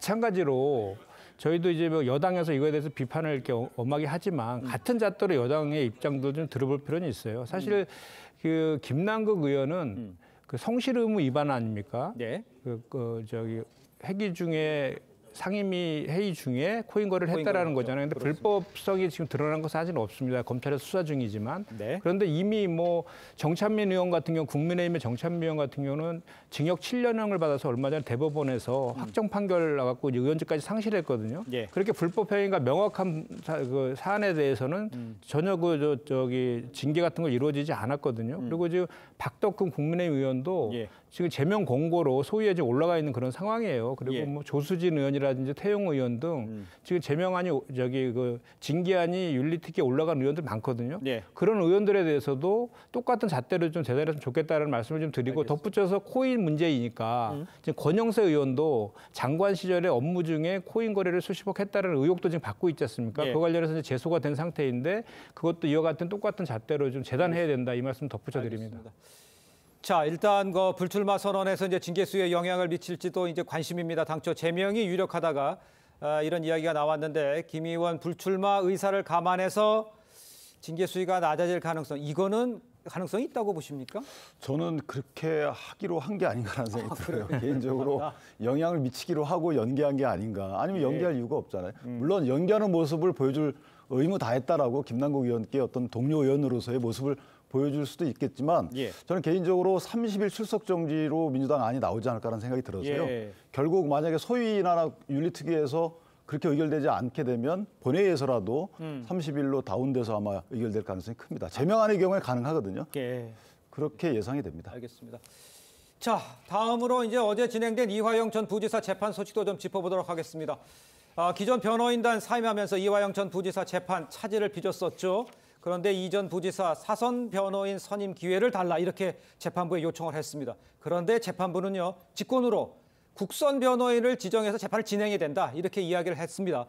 마찬가지로 저희도 이제 뭐 여당에서 이거에 대해서 비판을 이렇게 엄하게 하지만 음. 같은 잣대로 여당의 입장도 좀 들어볼 필요는 있어요. 사실 음. 그 김남국 의원은 음. 그 성실 의무 위반 아닙니까? 네. 그, 그 저기 회기 중에 상임위 회의 중에 코인 거래를 했다라는 거잖아요. 근데 그렇습니다. 불법성이 지금 드러난 것은 아직 없습니다. 검찰에서 수사 중이지만. 네. 그런데 이미 뭐 정찬민 의원 같은 경우, 국민의힘의 정찬민 의원 같은 경우는 징역 칠 년형을 받아서 얼마 전에 대법원에서 음. 확정 판결 나갖고 의원직까지 상실했거든요. 예. 그렇게 불법 행위가 명확한 사, 그 사안에 대해서는 음. 전혀 그 저, 저기 징계 같은 거 이루어지지 않았거든요. 음. 그리고 지금 박덕흠 국민의힘 의원도 예. 지금 제명 공고로 소위에 지금 올라가 있는 그런 상황이에요. 그리고 예. 뭐 조수진 의원이라든지 태용 의원 등 음. 지금 제명안이 저기 그 징계안이 윤리특위에 올라간 의원들 많거든요. 예. 그런 의원들에 대해서도 똑같은 잣대로 좀 대단했으면 좋겠다는 말씀을 좀 드리고 알겠습니다. 덧붙여서 코인 문제이니까 음. 지금 권영세 의원도 장관 시절에 업무 중에 코인 거래를 수십억 했다는 의혹도 지금 받고 있지 않습니까? 예. 그 관련해서 이제 제소가 된 상태인데 그것도 이와 같은 똑같은 잣대로 좀 재단해야 된다 이 말씀 덧붙여 드립니다. 자, 일단 그 불출마 선언에서 이제 징계 수에 영향을 미칠지도 이제 관심입니다. 당초 제명이 유력하다가 아, 이런 이야기가 나왔는데 김 의원 불출마 의사를 감안해서 징계 수위가 낮아질 가능성, 이거는 가능성이 있다고 보십니까? 저는 그렇게 하기로 한 게 아닌가라는 생각이 아, 들어요. 개인적으로 영향을 미치기로 하고 연기한 게 아닌가. 아니면 연기할 네. 이유가 없잖아요. 음. 물론 연기하는 모습을 보여줄 의무 다했다라고 김남국 의원께 어떤 동료 의원으로서의 모습을 보여줄 수도 있겠지만 예. 저는 개인적으로 삼십 일 출석 정지로 민주당 안이 나오지 않을까라는 생각이 들어서요. 예. 결국 만약에 소위나 윤리특위에서 그렇게 의결되지 않게 되면 본회의에서라도 음. 삼십 일로 다운돼서 아마 의결될 가능성이 큽니다. 제명안의 경우에 가능하거든요. 예. 그렇게 예상이 됩니다. 알겠습니다. 자, 다음으로 이제 어제 진행된 이화영 전 부지사 재판 소식도 좀 짚어보도록 하겠습니다. 아, 기존 변호인단 사임하면서 이화영 전 부지사 재판 차질을 빚었었죠. 그런데 이 전 부지사 사선 변호인 선임 기회를 달라 이렇게 재판부에 요청을 했습니다. 그런데 재판부는요, 직권으로 국선 변호인을 지정해서 재판을 진행해야 된다 이렇게 이야기를 했습니다.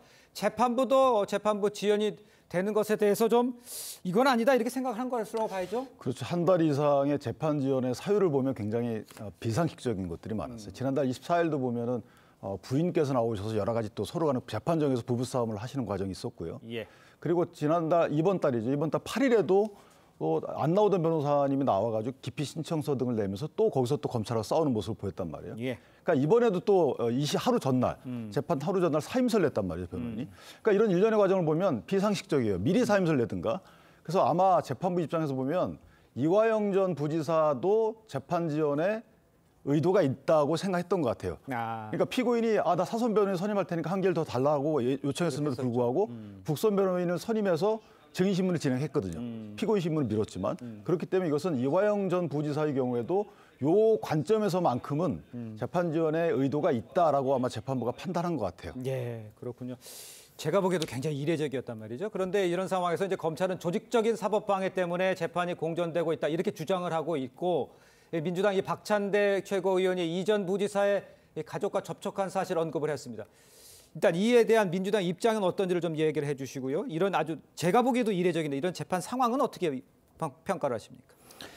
재판부도 재판부 지연이 되는 것에 대해서 좀 이건 아니다 이렇게 생각을 한 것으로 봐야죠. 그렇죠. 한 달 이상의 재판 지연의 사유를 보면 굉장히 비상식적인 것들이 많았어요. 음. 지난달 이십사 일도 보면은 부인께서 나오셔서 여러 가지 또 서로 간에 재판정에서 부부싸움을 하시는 과정이 있었고요. 예. 그리고 지난달 이번 달이죠. 이번 달 팔 일에도 또 안 나오던 변호사님이 나와가지고 기피 신청서 등을 내면서 또 거기서 또 검찰하고 싸우는 모습을 보였단 말이에요. 예. 그러니까 이번에도 또 이시 하루 전날 음. 재판 하루 전날 사임서를 냈단 말이에요, 변호인이. 음. 그러니까 이런 일련의 과정을 보면 비상식적이에요. 미리 사임서를 내든가. 그래서 아마 재판부 입장에서 보면 이화영 전 부지사도 재판 지연에 의도가 있다고 생각했던 것 같아요. 아. 그러니까 피고인이 아, 나 사선 변호인 선임할 테니까 한 개를 더 달라고 요청했음에도 불구하고 음. 국선 변호인을 선임해서 증인신문을 진행했거든요. 음. 피고인 신문을 미뤘지만 음. 그렇기 때문에 이것은 이화영 전 부지사의 경우에도 요 관점에서만큼은 음. 재판 지연에 의도가 있다라고 아마 재판부가 판단한 것 같아요. 예, 그렇군요. 제가 보기에도 굉장히 이례적이었단 말이죠. 그런데 이런 상황에서 이제 검찰은 조직적인 사법방해 때문에 재판이 공전되고 있다 이렇게 주장을 하고 있고 민주당 이 박찬대 최고위원이 이 전 부지사의 가족과 접촉한 사실 언급을 했습니다. 일단 이에 대한 민주당 입장은 어떤지를 좀 얘기를 해주시고요. 이런 아주 제가 보기에도 이례적인데 이런 재판 상황은 어떻게 평가를 하십니까?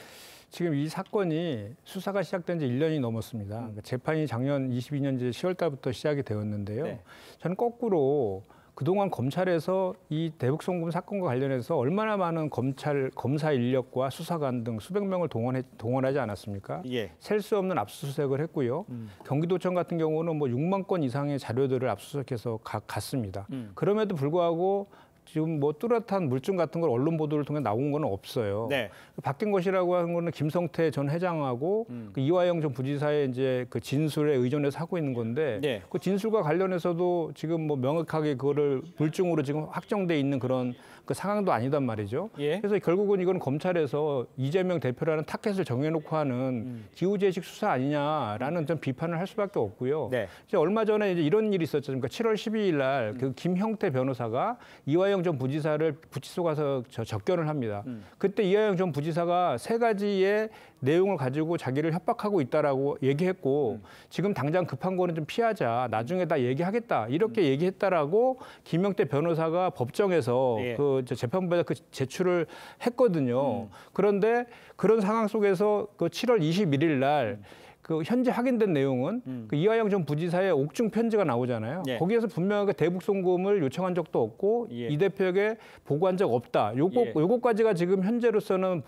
지금 이 사건이 수사가 시작된 지 일 년이 넘었습니다. 음. 그러니까 재판이 작년 이십이 년 시월 달부터 시작이 되었는데요. 네. 저는 거꾸로 그동안 검찰에서 이 대북송금 사건과 관련해서 얼마나 많은 검찰 검사 인력과 수사관 등 수백 명을 동원해, 동원하지 않았습니까? 예. 셀 수 없는 압수수색을 했고요. 음. 경기도청 같은 경우는 뭐 육만 건 이상의 자료들을 압수수색해서 가, 갔습니다. 음. 그럼에도 불구하고 지금 뭐 뚜렷한 물증 같은 걸 언론 보도를 통해 나온 건 없어요. 네. 바뀐 것이라고 하는 거는 김성태 전 회장하고 음. 그 이화영 전 부지사의 이제 그 진술에 의존해서 하고 있는 건데 네. 그 진술과 관련해서도 지금 뭐 명확하게 그거를 물증으로 지금 확정돼 있는 그런 그 상황도 아니단 말이죠. 예. 그래서 결국은 이건 검찰에서 이재명 대표라는 타켓을 정해놓고 하는 음. 기후재식 수사 아니냐라는 좀 비판을 할 수밖에 없고요. 네. 이제 얼마 전에 이제 이런 일이 있었죠. 그러니까 칠월 십이일 날 그 음. 김형태 변호사가 이화영 전 부지사를 구치소 가서 저 접견을 합니다. 음. 그때 이화영 전 부지사가 세 가지의 내용을 가지고 자기를 협박하고 있다라고 얘기했고 음. 지금 당장 급한 거는 좀 피하자. 나중에 다 얘기하겠다. 이렇게 음. 얘기했다라고 김형태 변호사가 법정에서 예. 그 재판부에 그 제출을 했거든요. 음. 그런데 그런 상황 속에서 그 칠월 이십일일 날 음. 그 현재 확인된 내용은 음. 그 이화영 전 부지사의 옥중 편지가 나오잖아요. 예. 거기에서 분명하게 대북송금을 요청한 적도 없고 예. 이 대표에게 보고한 적 없다. 요거, 예. 요거까지가 지금 현재로서는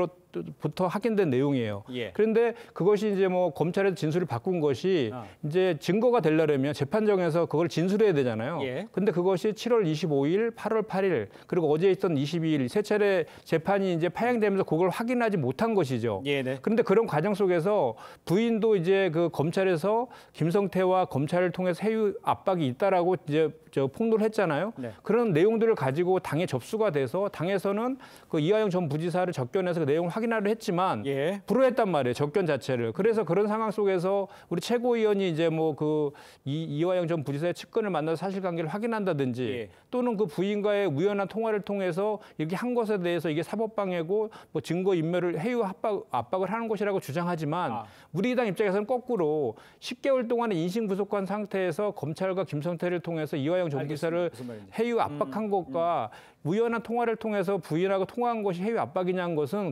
본인으로부터 확인된 내용이에요. 예. 그런데 그것이 이제 뭐 검찰에서 진술을 바꾼 것이 아. 이제 증거가 되려면 재판정에서 그걸 진술해야 되잖아요. 예. 근데 그것이 칠월 이십오일, 팔월 팔일 그리고 어제 있던 이십이일 세 차례 재판이 이제 파행되면서 그걸 확인하지 못한 것이죠. 예, 네. 그런데 그런 과정 속에서 부인 도 이제 그 검찰에서 김성태와 검찰을 통해서 해유 압박이 있다라고 이제 저 폭로를 했잖아요. 네. 그런 내용들을 가지고 당에 접수가 돼서 당에서는 그 이화영 전 부지사를 접견해서 그 내용을 확인하려 했지만 예. 불허했단 말이에요. 접견 자체를. 그래서 그런 상황 속에서 우리 최고위원이 이제 뭐 그 이화영 전 부지사의 측근을 만나서 사실관계를 확인한다든지 예. 또는 그 부인과의 우연한 통화를 통해서 이렇게 한 것에 대해서 이게 사법방해고 뭐 증거 인멸을 해유 압박, 압박을 하는 것이라고 주장하지만 아. 우리 당 입장에서는 거꾸로 십 개월 동안의 인신 부속한 상태에서 검찰과 김성태를 통해서 이화영 전 부지사를 해유 압박한 음, 것과 음. 우연한 통화를 통해서 부인하고 통화한 것이 해유 압박이냐는 것은 국민적인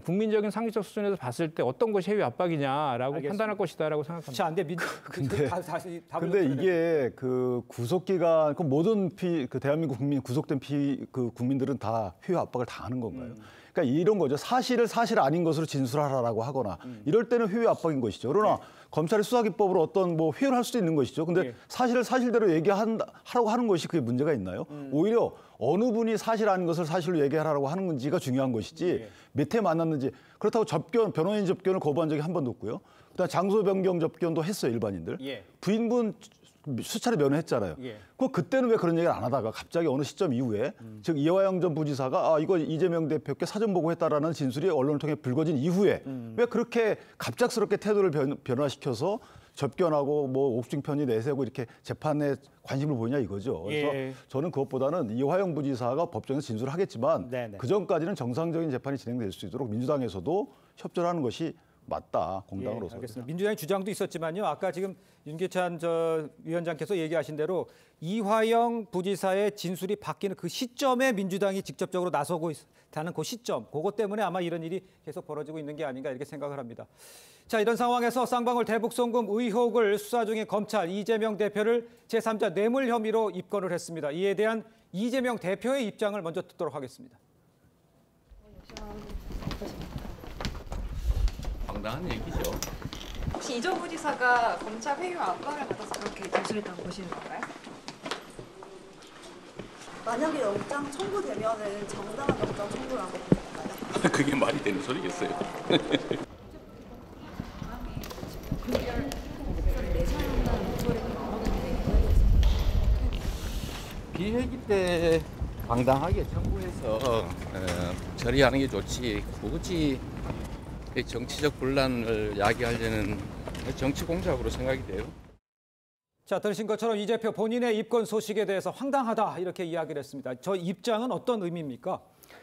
경제적인 상식적 수준에서 봤을 때 어떤 것이 해외 압박이냐라고 알겠습니다. 판단할 것이다라고 생각합니다. 자, 근데 민, 근데, 다, 다시 답을 근데 좀 이게 그 구속 기간, 그 모든 피, 그 대한민국 국민 구속된 피, 그 국민들은 다 회유 압박을 당하는 건가요? 음. 그러니까 이런 거죠. 사실을 사실 아닌 것으로 진술하라라고 하거나 음. 이럴 때는 회유 압박인 것이죠. 그러나 네. 검찰이 수사기법으로 어떤 뭐 회유를 할 수도 있는 것이죠. 근데 예. 사실을 사실대로 얘기한다 하라고 하는 것이 그게 문제가 있나요? 음. 오히려 어느 분이 사실 아닌 것을 사실로 얘기하라고 하는 건지가 중요한 것이지 예. 몇 회 만났는지 그렇다고 접견 변호인 접견을 거부한 적이 한 번도 없고요. 그다음 장소 변경 접견도 했어요 일반인들. 예. 부인분 수차례 면회했잖아요. 예. 그 그때는 왜 그런 얘기를 안 하다가 갑자기 어느 시점 이후에 음. 즉 이화영 전 부지사가 아 이거 이재명 대표께 사전 보고했다라는 진술이 언론을 통해 불거진 이후에 음. 왜 그렇게 갑작스럽게 태도를 변, 변화시켜서 접견하고 뭐 옥중 편지 내세우고 이렇게 재판에 관심을 보이냐 이거죠. 그래서 예. 저는 그것보다는 이화영 부지사가 법정에서 진술을 하겠지만 네네. 그 전까지는 정상적인 재판이 진행될 수 있도록 민주당에서도 협조하는 것이 맞다 공당으로서. 예, 알겠습니다. 민주당의 주장도 있었지만요. 아까 지금 윤계찬 저 위원장께서 얘기하신 대로 이화영 부지사의 진술이 바뀌는 그 시점에 민주당이 직접적으로 나서고 있다는 그 시점, 그것 때문에 아마 이런 일이 계속 벌어지고 있는 게 아닌가 이렇게 생각을 합니다. 자, 이런 상황에서 쌍방울 대북 송금 의혹을 수사 중인 검찰 이재명 대표를 제삼자 뇌물 혐의로 입건을 했습니다. 이에 대한 이재명 대표의 입장을 먼저 듣도록 하겠습니다. 황당한 얘기죠. 혹시 이전 부지사가 검찰 회유 압박을 받아서 그렇게 진술했다고 보시는 건가요? 만약에 영장 청구되면은 정당한 영장 청구라고 보나요? 그게 말이 되는 소리겠어요. 비회기 때 당당하게 청구해서 어, 처리하는 게 좋지. 굳이 정치적 분란을 야기하려는 정치 공작으로 생각이 돼요. 자, 들으신 것처럼 이 대표 본인의 입건 소식에 대해서 황당하다 이렇게 이야기를 했습니다. 저 입장은 어떤 의미입니까?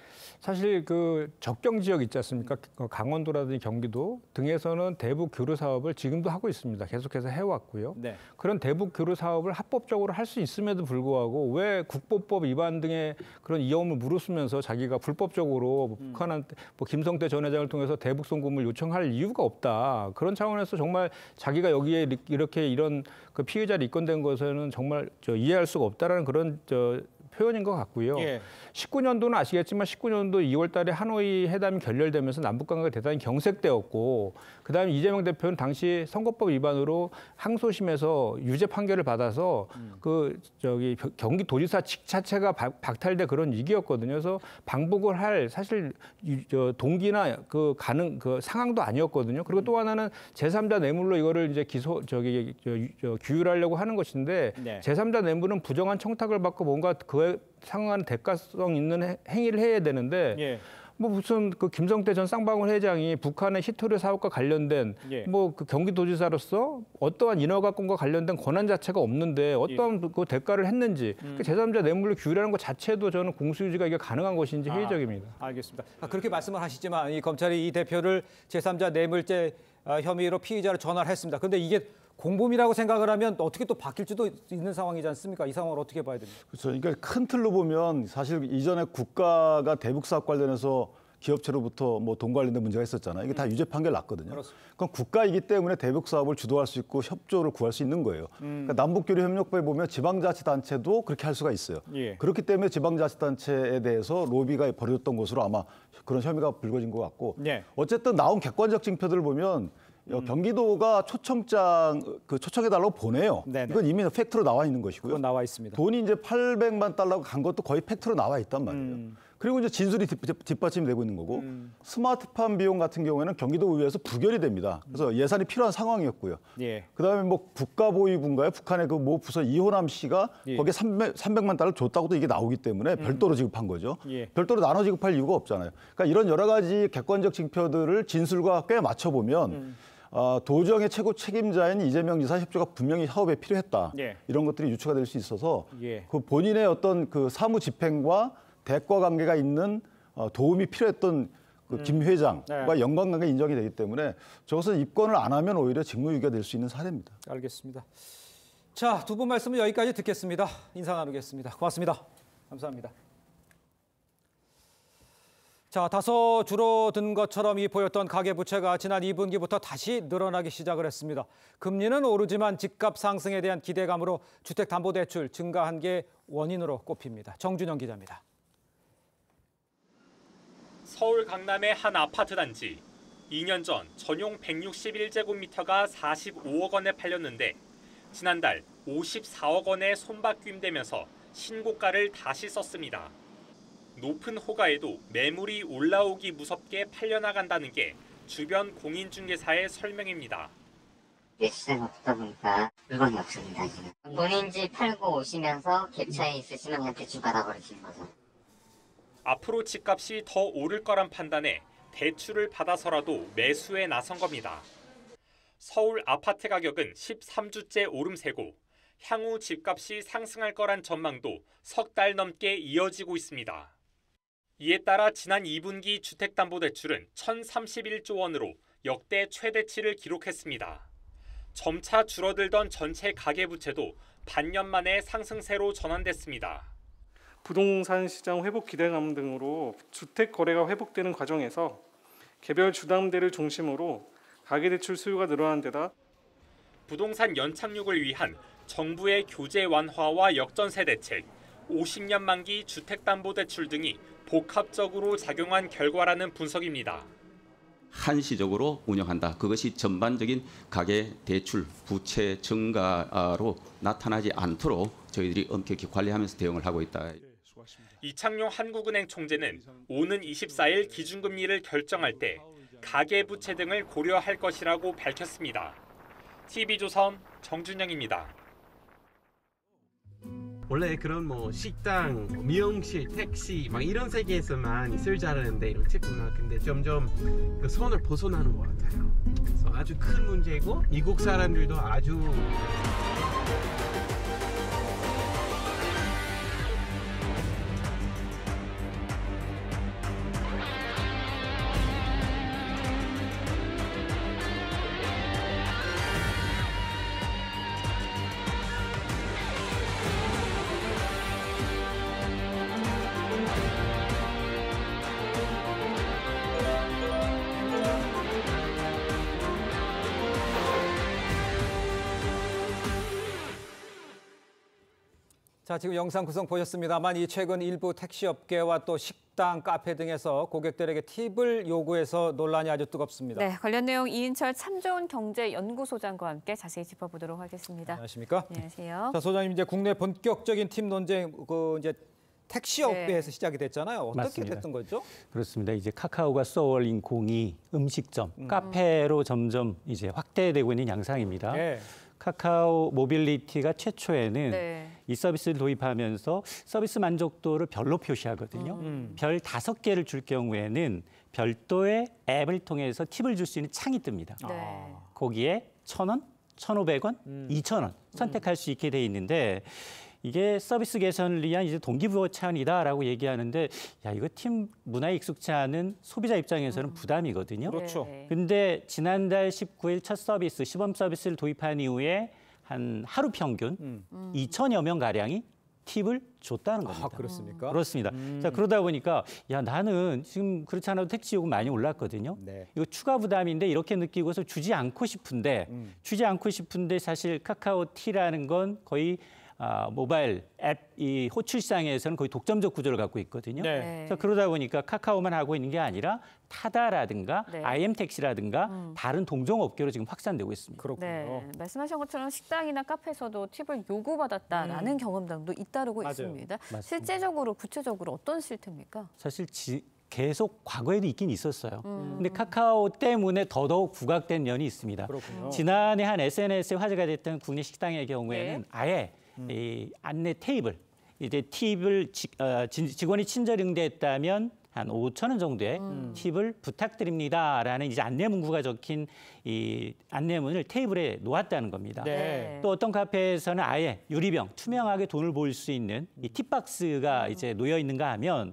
사실 그 적경 지역 있지 않습니까? 강원도라든지 경기도 등에서는 대북 교류 사업을 지금도 하고 있습니다. 계속해서 해왔고요. 네. 그런 대북 교류 사업을 합법적으로 할 수 있음에도 불구하고 왜 국보법 위반 등의 그런 위험을 무릅쓰면서 자기가 불법적으로 음. 북한한테 뭐 김성태 전 회장을 통해서 대북 송금을 요청할 이유가 없다. 그런 차원에서 정말 자기가 여기에 이렇게 이런 그 피의자를 입건된 것에는 정말 저 이해할 수가 없다라는 그런 저 표현인 것 같고요. 예. 십구 년도는 아시겠지만 십구 년도 이월 달에 하노이 회담이 결렬되면서 남북관계가 대단히 경색되었고 그다음에 이재명 대표는 당시 선거법 위반으로 항소심에서 유죄 판결을 받아서 음. 그 저기 경기도지사 직 자체가 박탈돼 그런 위기였거든요. 그래서 방북을 할 사실 저 동기나 그 가능 그 상황도 아니었거든요. 그리고 또 하나는 제삼자 뇌물로 이거를 이제 기소 저기 저, 저, 규율하려고 하는 것인데 네. 제삼자 뇌물은 부정한 청탁을 받고 뭔가 그에 상응하는 대가성 있는 행위를 해야 되는데 예. 뭐 무슨 그 김성태 전 쌍방울 회장이 북한의 히토류 사업과 관련된 예. 뭐 그 경기도지사로서 어떠한 인허가권과 관련된 권한 자체가 없는데 어떠한 예. 그 대가를 했는지 음. 그 제삼자 뇌물로 규율하는 것 자체도 저는 공수유지가 이게 가능한 것인지 회의적입니다. 아, 알겠습니다. 아, 그렇게 말씀을 하시지만 이 검찰이 이 대표를 제삼자 뇌물죄 혐의로 피의자로 전화를 했습니다. 그런데 이게 공범이라고 생각을 하면 어떻게 또 바뀔지도 있는 상황이지 않습니까? 이 상황을 어떻게 봐야 됩니까? 그렇죠. 그러니까 큰 틀로 보면 사실 이전에 국가가 대북 사업 관련해서 기업체로부터 뭐 돈 관련된 문제가 있었잖아요. 이게 다 유죄 판결 났거든요. 그렇습니다. 그럼 국가이기 때문에 대북 사업을 주도할 수 있고 협조를 구할 수 있는 거예요. 음. 그러니까 남북교류협력부에 보면 지방자치단체도 그렇게 할 수가 있어요. 예. 그렇기 때문에 지방자치단체에 대해서 로비가 벌어졌던 것으로 아마 그런 혐의가 불거진 것 같고 예. 어쨌든 나온 객관적 징표들을 보면 음. 경기도가 초청장 그 초청해달라고 보내요. 네네. 이건 이미 팩트로 나와 있는 것이고요. 그건 나와 있습니다. 돈이 이제 팔백만 달러가 간 것도 거의 팩트로 나와 있단 말이에요. 음. 그리고 이제 진술이 뒷받침이 되고 있는 거고 음. 스마트팜 비용 같은 경우에는 경기도 의회에서 부결이 됩니다. 그래서 예산이 필요한 상황이었고요. 예. 그다음에 뭐 국가보위부인가요? 북한의 그 모 부서 이호남 씨가 예. 거기에 삼백만 달러 줬다고도 이게 나오기 때문에 음. 별도로 지급한 거죠. 예. 별도로 나눠 지급할 이유가 없잖아요. 그러니까 이런 여러 가지 객관적 징표들을 진술과 꽤 맞춰보면 음. 어, 도정의 최고 책임자인 이재명 지사 협조가 분명히 사업에 필요했다. 예. 이런 것들이 유추가 될 수 있어서 예. 그 본인의 어떤 그 사무 집행과 대과 관계가 있는 어, 도움이 필요했던 그 김 회장과 네. 연관관계 인정이 되기 때문에 저것은 입건을 안 하면 오히려 직무유기가 될 수 있는 사례입니다. 알겠습니다. 자, 두 분 말씀은 여기까지 듣겠습니다. 인사 나누겠습니다. 고맙습니다. 감사합니다. 자, 다소 줄어든 것처럼 이 보였던 가계부채가 지난 이 분기부터 다시 늘어나기 시작을 했습니다. 금리는 오르지만 집값 상승에 대한 기대감으로 주택담보대출 증가한 게 원인으로 꼽힙니다. 정준영 기자입니다. 서울 강남의 한 아파트 단지. 이 년 전 전용 백육십일 제곱미터가 사십오억 원에 팔렸는데 지난달 오십사억 원에 손바뀜되면서 신고가를 다시 썼습니다. 높은 호가에도 매물이 올라오기 무섭게 팔려나간다는 게 주변 공인중개사의 설명입니다. 매수세가 붙다 보니까 물건이 없습니다. 지금. 본인 집 팔고 오시면서 갭 차이 있으시면 그냥 대출 받아버리시는 거죠. 앞으로 집값이 더 오를 거란 판단에 대출을 받아서라도 매수에 나선 겁니다. 서울 아파트 가격은 십삼 주째 오름세고 향후 집값이 상승할 거란 전망도 석 달 넘게 이어지고 있습니다. 이에 따라 지난 이 분기 주택담보대출은 천삼십일조 원으로 역대 최대치를 기록했습니다. 점차 줄어들던 전체 가계부채도 반년 만에 상승세로 전환됐습니다. 부동산 시장 회복 기대감 등으로 주택 거래가 회복되는 과정에서 개별 주담대를 중심으로 가계대출 수요가 늘어난 데다 부동산 연착륙을 위한 정부의 교제 완화와 역전세 대책, 오십 년 만기 주택담보대출 등이 복합적으로 작용한 결과라는 분석입니다. 한시적으로 운영한다. 그것이 전반적인 가계 대출 부채 증가로 나타나지 않도록 저희들이 엄격히 관리하면서 대응을 하고 있다. 이창용 한국은행 총재는 오는 이십사일 기준금리를 결정할 때 가계부채 등을 고려할 것이라고 밝혔습니다. 티비조선 정준영입니다. 원래 그런 뭐 식당, 미용실, 택시 막 이런 세계에서만 있을 줄 알았는데 이렇구나. 근데 점점 그 선을 벗어나는 것 같아요. 그래서 아주 큰 문제고 미국 사람들도 아주 자, 지금 영상 구성 보셨습니다만 이 최근 일부 택시업계와 또 식당, 카페 등에서 고객들에게 팁을 요구해서 논란이 아주 뜨겁습니다. 네, 관련 내용 이인철 참 좋은 경제연구소장과 함께 자세히 짚어보도록 하겠습니다. 안녕하십니까? 안녕하세요. 자, 소장님 이제 국내 본격적인 팁 논쟁 그 이제 택시업계에서 네. 시작이 됐잖아요. 어떻게 맞습니다. 됐던 거죠? 그렇습니다. 이제 카카오가 쏘올린 공이 음식점, 음. 카페로 점점 이제 확대되고 있는 양상입니다. 네. 카카오 모빌리티가 최초에는 네. 이 서비스를 도입하면서 서비스 만족도를 별로 표시하거든요. 음. 별 다섯 개를 줄 경우에는 별도의 앱을 통해서 팁을 줄 수 있는 창이 뜹니다. 네. 거기에 천 원, 천오백 원, 음. 이천 원 선택할 수 있게 돼 있는데 이게 서비스 개선을 위한 이제 동기부여 차원이다라고 얘기하는데 야 이거 팀 문화에 익숙치 않은 소비자 입장에서는 음. 부담이거든요. 그렇죠. 근데 지난달 십구일 첫 서비스 시범 서비스를 도입한 이후에 한 하루 평균 음. 이천여 명 가량이 팁을 줬다는 겁니다. 아, 그렇습니까? 그렇습니다. 음. 자, 그러다 보니까 야 나는 지금 그렇지 않아도 택시 요금 많이 올랐거든요. 네. 이거 추가 부담인데 이렇게 느끼고서 주지 않고 싶은데 음. 주지 않고 싶은데 사실 카카오 티라는 건 거의 아, 모바일 앱 이 호출 시장에서는 거의 독점적 구조를 갖고 있거든요. 네. 그래서 그러다 보니까 카카오만 하고 있는 게 아니라 타다라든가 네. 아이엠택시라든가 음. 다른 동종업계로 지금 확산되고 있습니다. 그렇군요. 네. 말씀하신 것처럼 식당이나 카페에서도 팁을 요구받았다라는 음. 경험담도 잇따르고 맞아요. 있습니다. 맞습니다. 실제적으로 구체적으로 어떤 실태입니까? 사실 지... 계속 과거에도 있긴 있었어요. 음. 근데 카카오 때문에 더더욱 부각된 면이 있습니다. 그렇군요. 지난해 한 에스엔에스에 화제가 됐던 국내 식당의 경우에는 네. 아예 음. 이 안내 테이블, 이제 팁을 지, 어, 직원이 친절 응대했다면 한 오천 원 정도의 음. 팁을 부탁드립니다라는 이제 안내 문구가 적힌 이 안내문을 테이블에 놓았다는 겁니다. 네. 또 어떤 카페에서는 아예 유리병, 투명하게 돈을 보일 수 있는 이 팁박스가 음. 이제 놓여 있는가 하면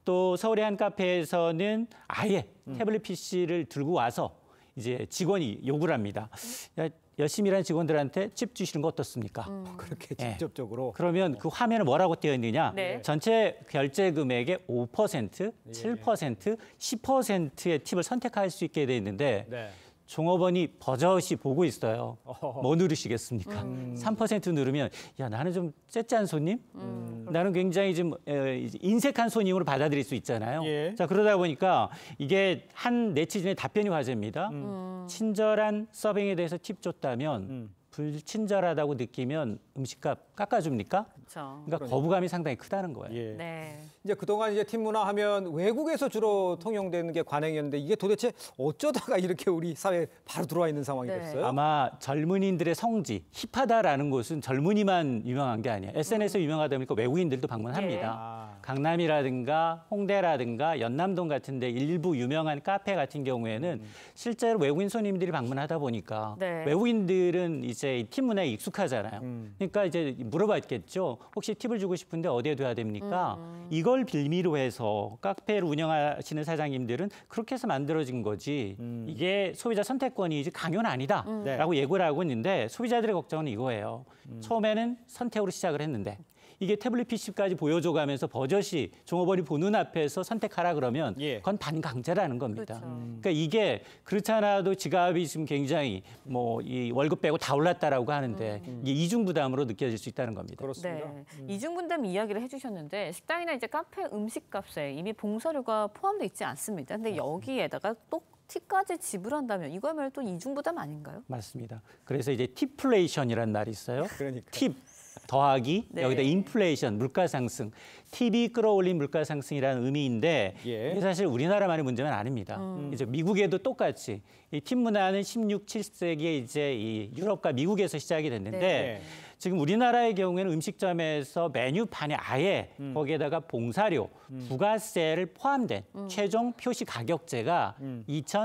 또 서울의 한 카페에서는 아예 음. 태블릿 피시를 들고 와서 이제 직원이 요구를 합니다. 야, 열심히 일하는 직원들한테 팁 주시는 거 어떻습니까? 음. 그렇게 직접적으로. 네. 그러면 그 화면에 뭐라고 띄어 있느냐? 네. 전체 결제 금액의 오 퍼센트, 칠 퍼센트, 십 퍼센트의 팁을 선택할 수 있게 돼 있는데 네. 종업원이 버젓이 보고 있어요. 어허허. 뭐 누르시겠습니까? 음. 삼 퍼센트 누르면 야 나는 좀 째짠 손님? 음. 나는 굉장히 좀 에, 인색한 손님으로 받아들일 수 있잖아요. 예. 자 그러다 보니까 이게 한 네티즌의 답변이 화제입니다. 음. 친절한 서빙에 대해서 팁 줬다면 음. 불친절하다고 느끼면 음식값 깎아줍니까? 그렇죠. 그러니까 거부감이 상당히 크다는 거예요. 예. 네. 이제 그동안 이제 팁 문화 하면 외국에서 주로 통용되는 게 관행이었는데 이게 도대체 어쩌다가 이렇게 우리 사회에 바로 들어와 있는 상황이 네. 됐어요? 아마 젊은이들의 성지, 힙하다라는 곳은 젊은이만 유명한 게 아니에요. 에스엔에스에 유명하다 보니까 외국인들도 방문합니다. 아. 강남이라든가 홍대라든가 연남동 같은 데 일부 유명한 카페 같은 경우에는 음. 실제로 외국인 손님들이 방문하다 보니까 네. 외국인들은 이제 팁 문화에 익숙하잖아요. 음. 그러니까 이제 물어봤겠죠. 혹시 팁을 주고 싶은데 어디에 둬야 됩니까? 음. 이걸 빌미로 해서 카페를 운영하시는 사장님들은 그렇게 해서 만들어진 거지. 음. 이게 소비자 선택권이지 강요는 아니다라고 네. 예고를 하고 있는데 소비자들의 걱정은 이거예요. 음. 처음에는 선택으로 시작을 했는데 이게 태블릿 피씨까지 보여줘가면서 버젓이 종업원이 보는 앞에서 선택하라 그러면 예. 그건 반강제라는 겁니다. 그렇죠. 음. 그러니까 이게 그렇지 않아도 지갑이 지금 굉장히 뭐 이 월급 빼고 다 올랐다라고 하는데 음. 이게 이중 부담으로 느껴질 수 있다는 겁니다. 그렇습니다. 네. 이중분담 이야기를 해주셨는데 식당이나 이제 카페 음식값에 이미 봉사료가 포함돼 있지 않습니다. 근데 여기에다가 또 팁까지 지불한다면 이거야말로 또 이중부담 아닌가요? 맞습니다. 그래서 이제 팁플레이션이라는 말이 있어요. 그러니까. 팁 더하기 네. 여기다 인플레이션 물가 상승, 팁이 끌어올린 물가 상승이라는 의미인데 예. 이게 사실 우리나라만의 문제는 아닙니다. 음. 이제 미국에도 똑같이 이 팁 문화는 십육, 칠 세기에 이제 이 유럽과 미국에서 시작이 됐는데 네. 지금 우리나라의 경우에는 음식점에서 메뉴판에 아예 음. 거기에다가 봉사료, 음. 부가세를 포함된 음. 최종 표시 가격제가 음.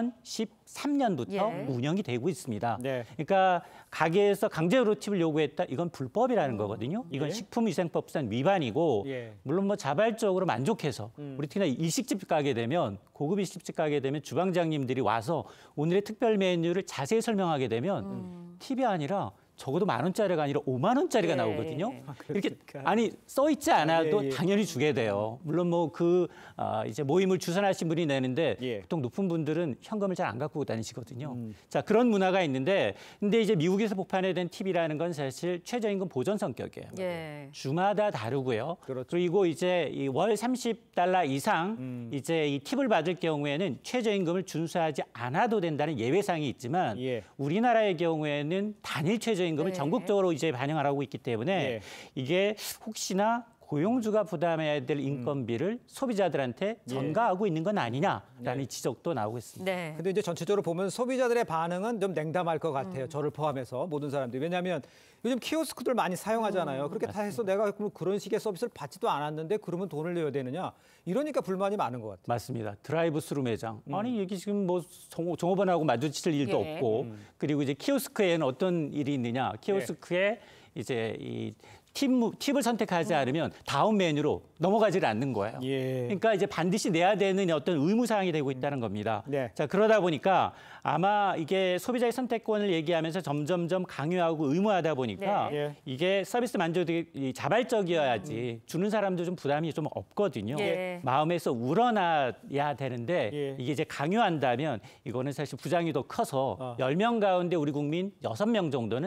이천십삼 년부터 예. 운영이 되고 있습니다. 네. 그러니까 가게에서 강제로 팁을 요구했다. 이건 불법이라는 거거든요. 이건 예. 식품위생법상 위반이고 예. 물론 뭐 자발적으로 만족해서 음. 우리 특히나 일식집 가게 되면 고급 일식집 가게 되면 주방장님들이 와서 오늘의 특별 메뉴를 자세히 설명하게 되면 음. 팁이 아니라 적어도 만 원짜리가 아니라 오만 원짜리가 예. 나오거든요. 아, 이렇게 그렇습니까? 아니 써 있지 않아도 예, 예. 당연히 주게 돼요. 물론 뭐 그 아, 이제 모임을 주선하신 분이 내는데 예. 보통 높은 분들은 현금을 잘 안 갖고 다니시거든요. 음. 자 그런 문화가 있는데 근데 이제 미국에서 보편화된 팁이라는 건 사실 최저임금 보전 성격이에요. 예. 주마다 다르고요. 그렇죠. 그리고 이제 이 월 삼십 달러 이상 음. 이제 이 팁을 받을 경우에는 최저임금을 준수하지 않아도 된다는 예외사항이 있지만 예. 우리나라의 경우에는 단일 최저임금을 네. 전국적으로 이제 반영을 하고 있기 때문에 예. 이게 혹시나 고용주가 부담해야 될 인건비를 소비자들한테 전가하고 있는 건 아니냐라는 지적도 나오고 있습니다. 네. 근데 이제 전체적으로 보면 소비자들의 반응은 좀 냉담할 것 같아요. 음. 저를 포함해서 모든 사람들이. 왜냐하면 요즘 키오스크들 많이 사용하잖아요. 그렇게 다 해서 내가 그럼 그런 식의 서비스를 받지도 않았는데 그러면 돈을 내야 되느냐. 이러니까 불만이 많은 것 같아요. 맞습니다. 드라이브 스루 매장. 음. 아니 이게 지금 뭐 종- 종업원하고 마주칠 일도 예. 없고 음. 그리고 이제 키오스크에는 어떤 일이 있느냐. 키오스크에 이제 이 팁, 팁을 선택하지 않으면 다음 메뉴로 넘어가지를 않는 거예요. 예. 그러니까 이제 반드시 내야 되는 어떤 의무 사항이 되고 있다는 겁니다. 네. 자 그러다 보니까 아마 이게 소비자의 선택권을 얘기하면서 점점점 강요하고 의무하다 보니까 네. 예. 이게 서비스 만족이 자발적이어야지 주는 사람도 좀 부담이 좀 없거든요. 예. 마음에서 우러나야 되는데 예. 이게 이제 강요한다면 이거는 사실 부장이 더 커서 어. 열 명 가운데 우리 국민 여섯 명 정도는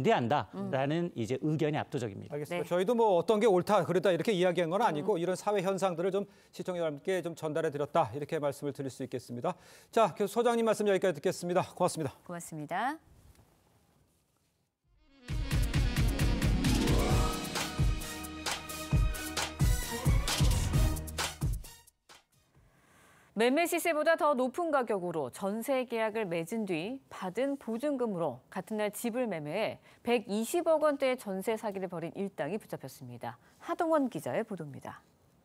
반대한다라는 이제 의견이 압도적입니다. 알겠습니다. 네. 저희도 뭐 어떤 게 옳다 그러다 이렇게 이야기한 건 아니고 이런 사회 현상들을 좀 시청자 여러분께 좀 전달해 드렸다 이렇게 말씀을 드릴 수 있겠습니다. 자, 교수 소장님 말씀 여기까지 듣겠습니다. 고맙습니다. 고맙습니다. 매매 시세보다 더 높은 가격으로 전세 계약을 맺은 뒤 받은 보증금으로 같은 날 집을 매매해 백이십억 원대의 전세 사기를 벌인 일당이 붙잡혔습니다. 하동원 기자의 보도입니다.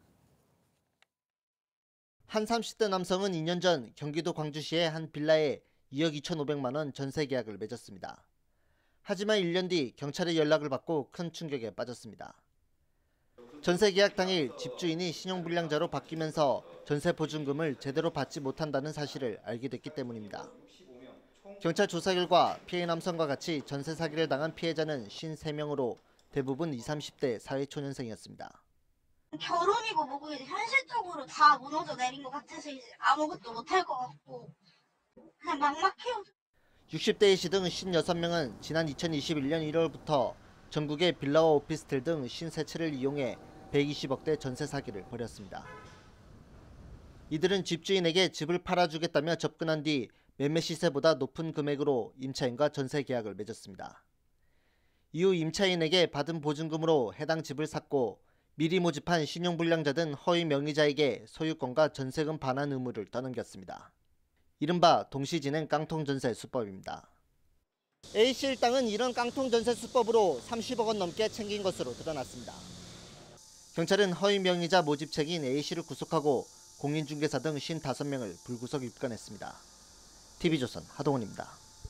한 삼십 대 남성은 이 년 전 경기도 광주시의 한 빌라에 이억 이천오백만 원 전세 계약을 맺었습니다. 하지만 일 년 뒤 경찰의 연락을 받고 큰 충격에 빠졌습니다. 전세 계약 당일 집주인이 신용불량자로 바뀌면서 전세 보증금을 제대로 받지 못한다는 사실을 알게 됐기 때문입니다. 경찰 조사 결과 피해 남성과 같이 전세 사기를 당한 피해자는 오십삼 명으로 대부분 이십, 삼십 대 사회초년생이었습니다. 결혼이고 뭐고 이제 현실적으로 다 무너져 내린 것 같아서 이제 아무것도 못할 것 같고 그냥 막막해요. 육십 대 A씨 등 오십육 명은 지난 이천이십일 년 일월부터 전국의 빌라와 오피스텔 등 오십삼 채를 이용해 백이십억대 전세 사기를 벌였습니다. 이들은 집주인에게 집을 팔아주겠다며 접근한 뒤 매매 시세보다 높은 금액으로 임차인과 전세 계약을 맺었습니다. 이후 임차인에게 받은 보증금으로 해당 집을 샀고 미리 모집한 신용불량자 등 허위 명의자에게 소유권과 전세금 반환 의무를 떠넘겼습니다. 이른바 동시진행 깡통전세 수법입니다. A씨 일당은 이런 깡통전세 수법으로 삼십억 원 넘게 챙긴 것으로 드러났습니다. 경찰은 허위 명의자 모집책인 A씨를 구속하고 공인중개사 등 오십오 명을 불구속 입건했습니다. 티비조선 하동훈입니다.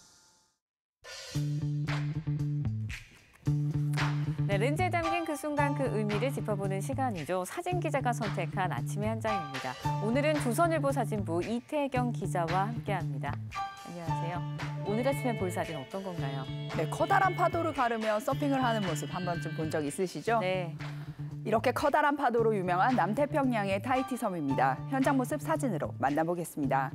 네, 렌즈에 담긴 그 순간 그 의미를 짚어보는 시간이죠. 사진 기자가 선택한 아침의 한 장입니다. 오늘은 조선일보 사진부 이태경 기자와 함께합니다. 안녕하세요. 오늘 아침에 볼 사진 어떤 건가요? 네, 커다란 파도를 가르며 서핑을 하는 모습 한 번쯤 본 적 있으시죠? 네. 이렇게 커다란 파도로 유명한 남태평양의 타히티 섬입니다. 현장 모습 사진으로 만나보겠습니다.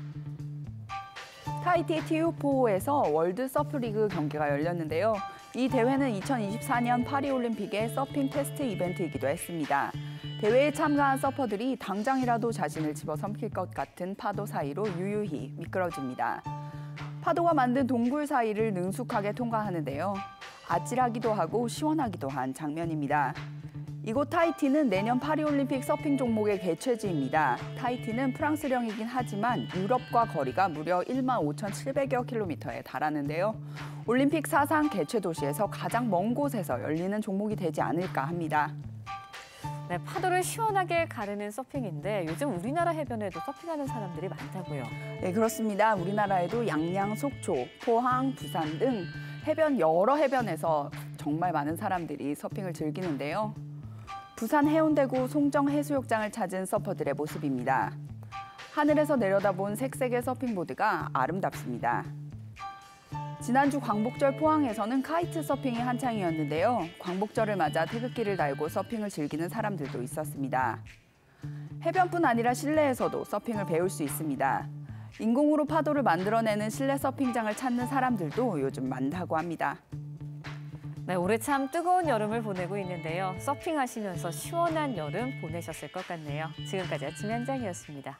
타히티 티우포에서 월드 서프리그 경기가 열렸는데요. 이 대회는 이천이십사 년 파리올림픽의 서핑 테스트 이벤트이기도 했습니다. 대회에 참가한 서퍼들이 당장이라도 자신을 집어삼킬 것 같은 파도 사이로 유유히 미끄러집니다. 파도가 만든 동굴 사이를 능숙하게 통과하는데요. 아찔하기도 하고 시원하기도 한 장면입니다. 이곳 타히티는 내년 파리올림픽 서핑 종목의 개최지입니다. 타히티는 프랑스령이긴 하지만 유럽과 거리가 무려 일만 오천칠백여 킬로미터에 달하는데요. 올림픽 사상 개최 도시에서 가장 먼 곳에서 열리는 종목이 되지 않을까 합니다. 네, 파도를 시원하게 가르는 서핑인데 요즘 우리나라 해변에도 서핑하는 사람들이 많다고요. 네, 그렇습니다. 우리나라에도 양양, 속초, 포항, 부산 등 해변 여러 해변에서 정말 많은 사람들이 서핑을 즐기는데요. 부산 해운대구 송정해수욕장을 찾은 서퍼들의 모습입니다. 하늘에서 내려다본 색색의 서핑보드가 아름답습니다. 지난주 광복절 포항에서는 카이트 서핑이 한창이었는데요. 광복절을 맞아 태극기를 달고 서핑을 즐기는 사람들도 있었습니다. 해변뿐 아니라 실내에서도 서핑을 배울 수 있습니다. 인공으로 파도를 만들어내는 실내 서핑장을 찾는 사람들도 요즘 많다고 합니다. 네, 올해 참 뜨거운 여름을 보내고 있는데요. 서핑하시면서 시원한 여름 보내셨을 것 같네요. 지금까지 아침 현장이었습니다.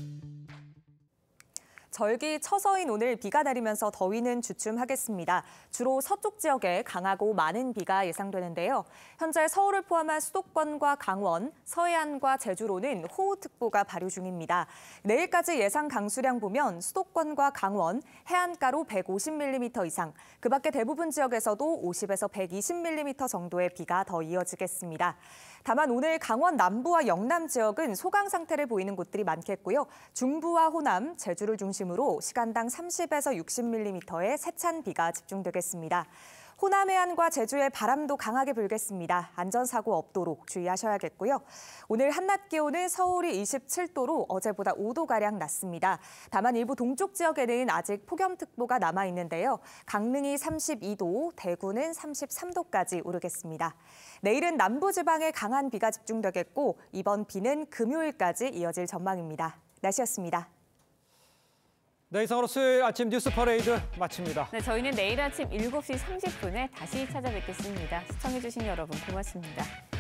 절기 처서인 오늘 비가 내리면서 더위는 주춤하겠습니다. 주로 서쪽 지역에 강하고 많은 비가 예상되는데요. 현재 서울을 포함한 수도권과 강원, 서해안과 제주로는 호우특보가 발효 중입니다. 내일까지 예상 강수량 보면 수도권과 강원, 해안가로 백오십 밀리미터 이상, 그 밖에 대부분 지역에서도 오십에서 백이십 밀리미터 정도의 비가 더 이어지겠습니다. 다만 오늘 강원 남부와 영남 지역은 소강 상태를 보이는 곳들이 많겠고요. 중부와 호남, 제주를 중심으로 시간당 삼십에서 육십 밀리미터의 세찬 비가 집중되겠습니다. 호남 해안과 제주의 바람도 강하게 불겠습니다. 안전사고 없도록 주의하셔야겠고요. 오늘 한낮 기온은 서울이 이십칠 도로 어제보다 오 도가량 낮습니다. 다만 일부 동쪽 지역에는 아직 폭염특보가 남아있는데요. 강릉이 삼십이 도, 대구는 삼십삼 도까지 오르겠습니다. 내일은 남부지방에 강한 비가 집중되겠고 이번 비는 금요일까지 이어질 전망입니다. 날씨였습니다. 네, 이상으로 수요일 아침 뉴스 퍼레이드 마칩니다. 네, 저희는 내일 아침 일곱 시 삼십 분에 다시 찾아뵙겠습니다. 시청해주신 여러분 고맙습니다.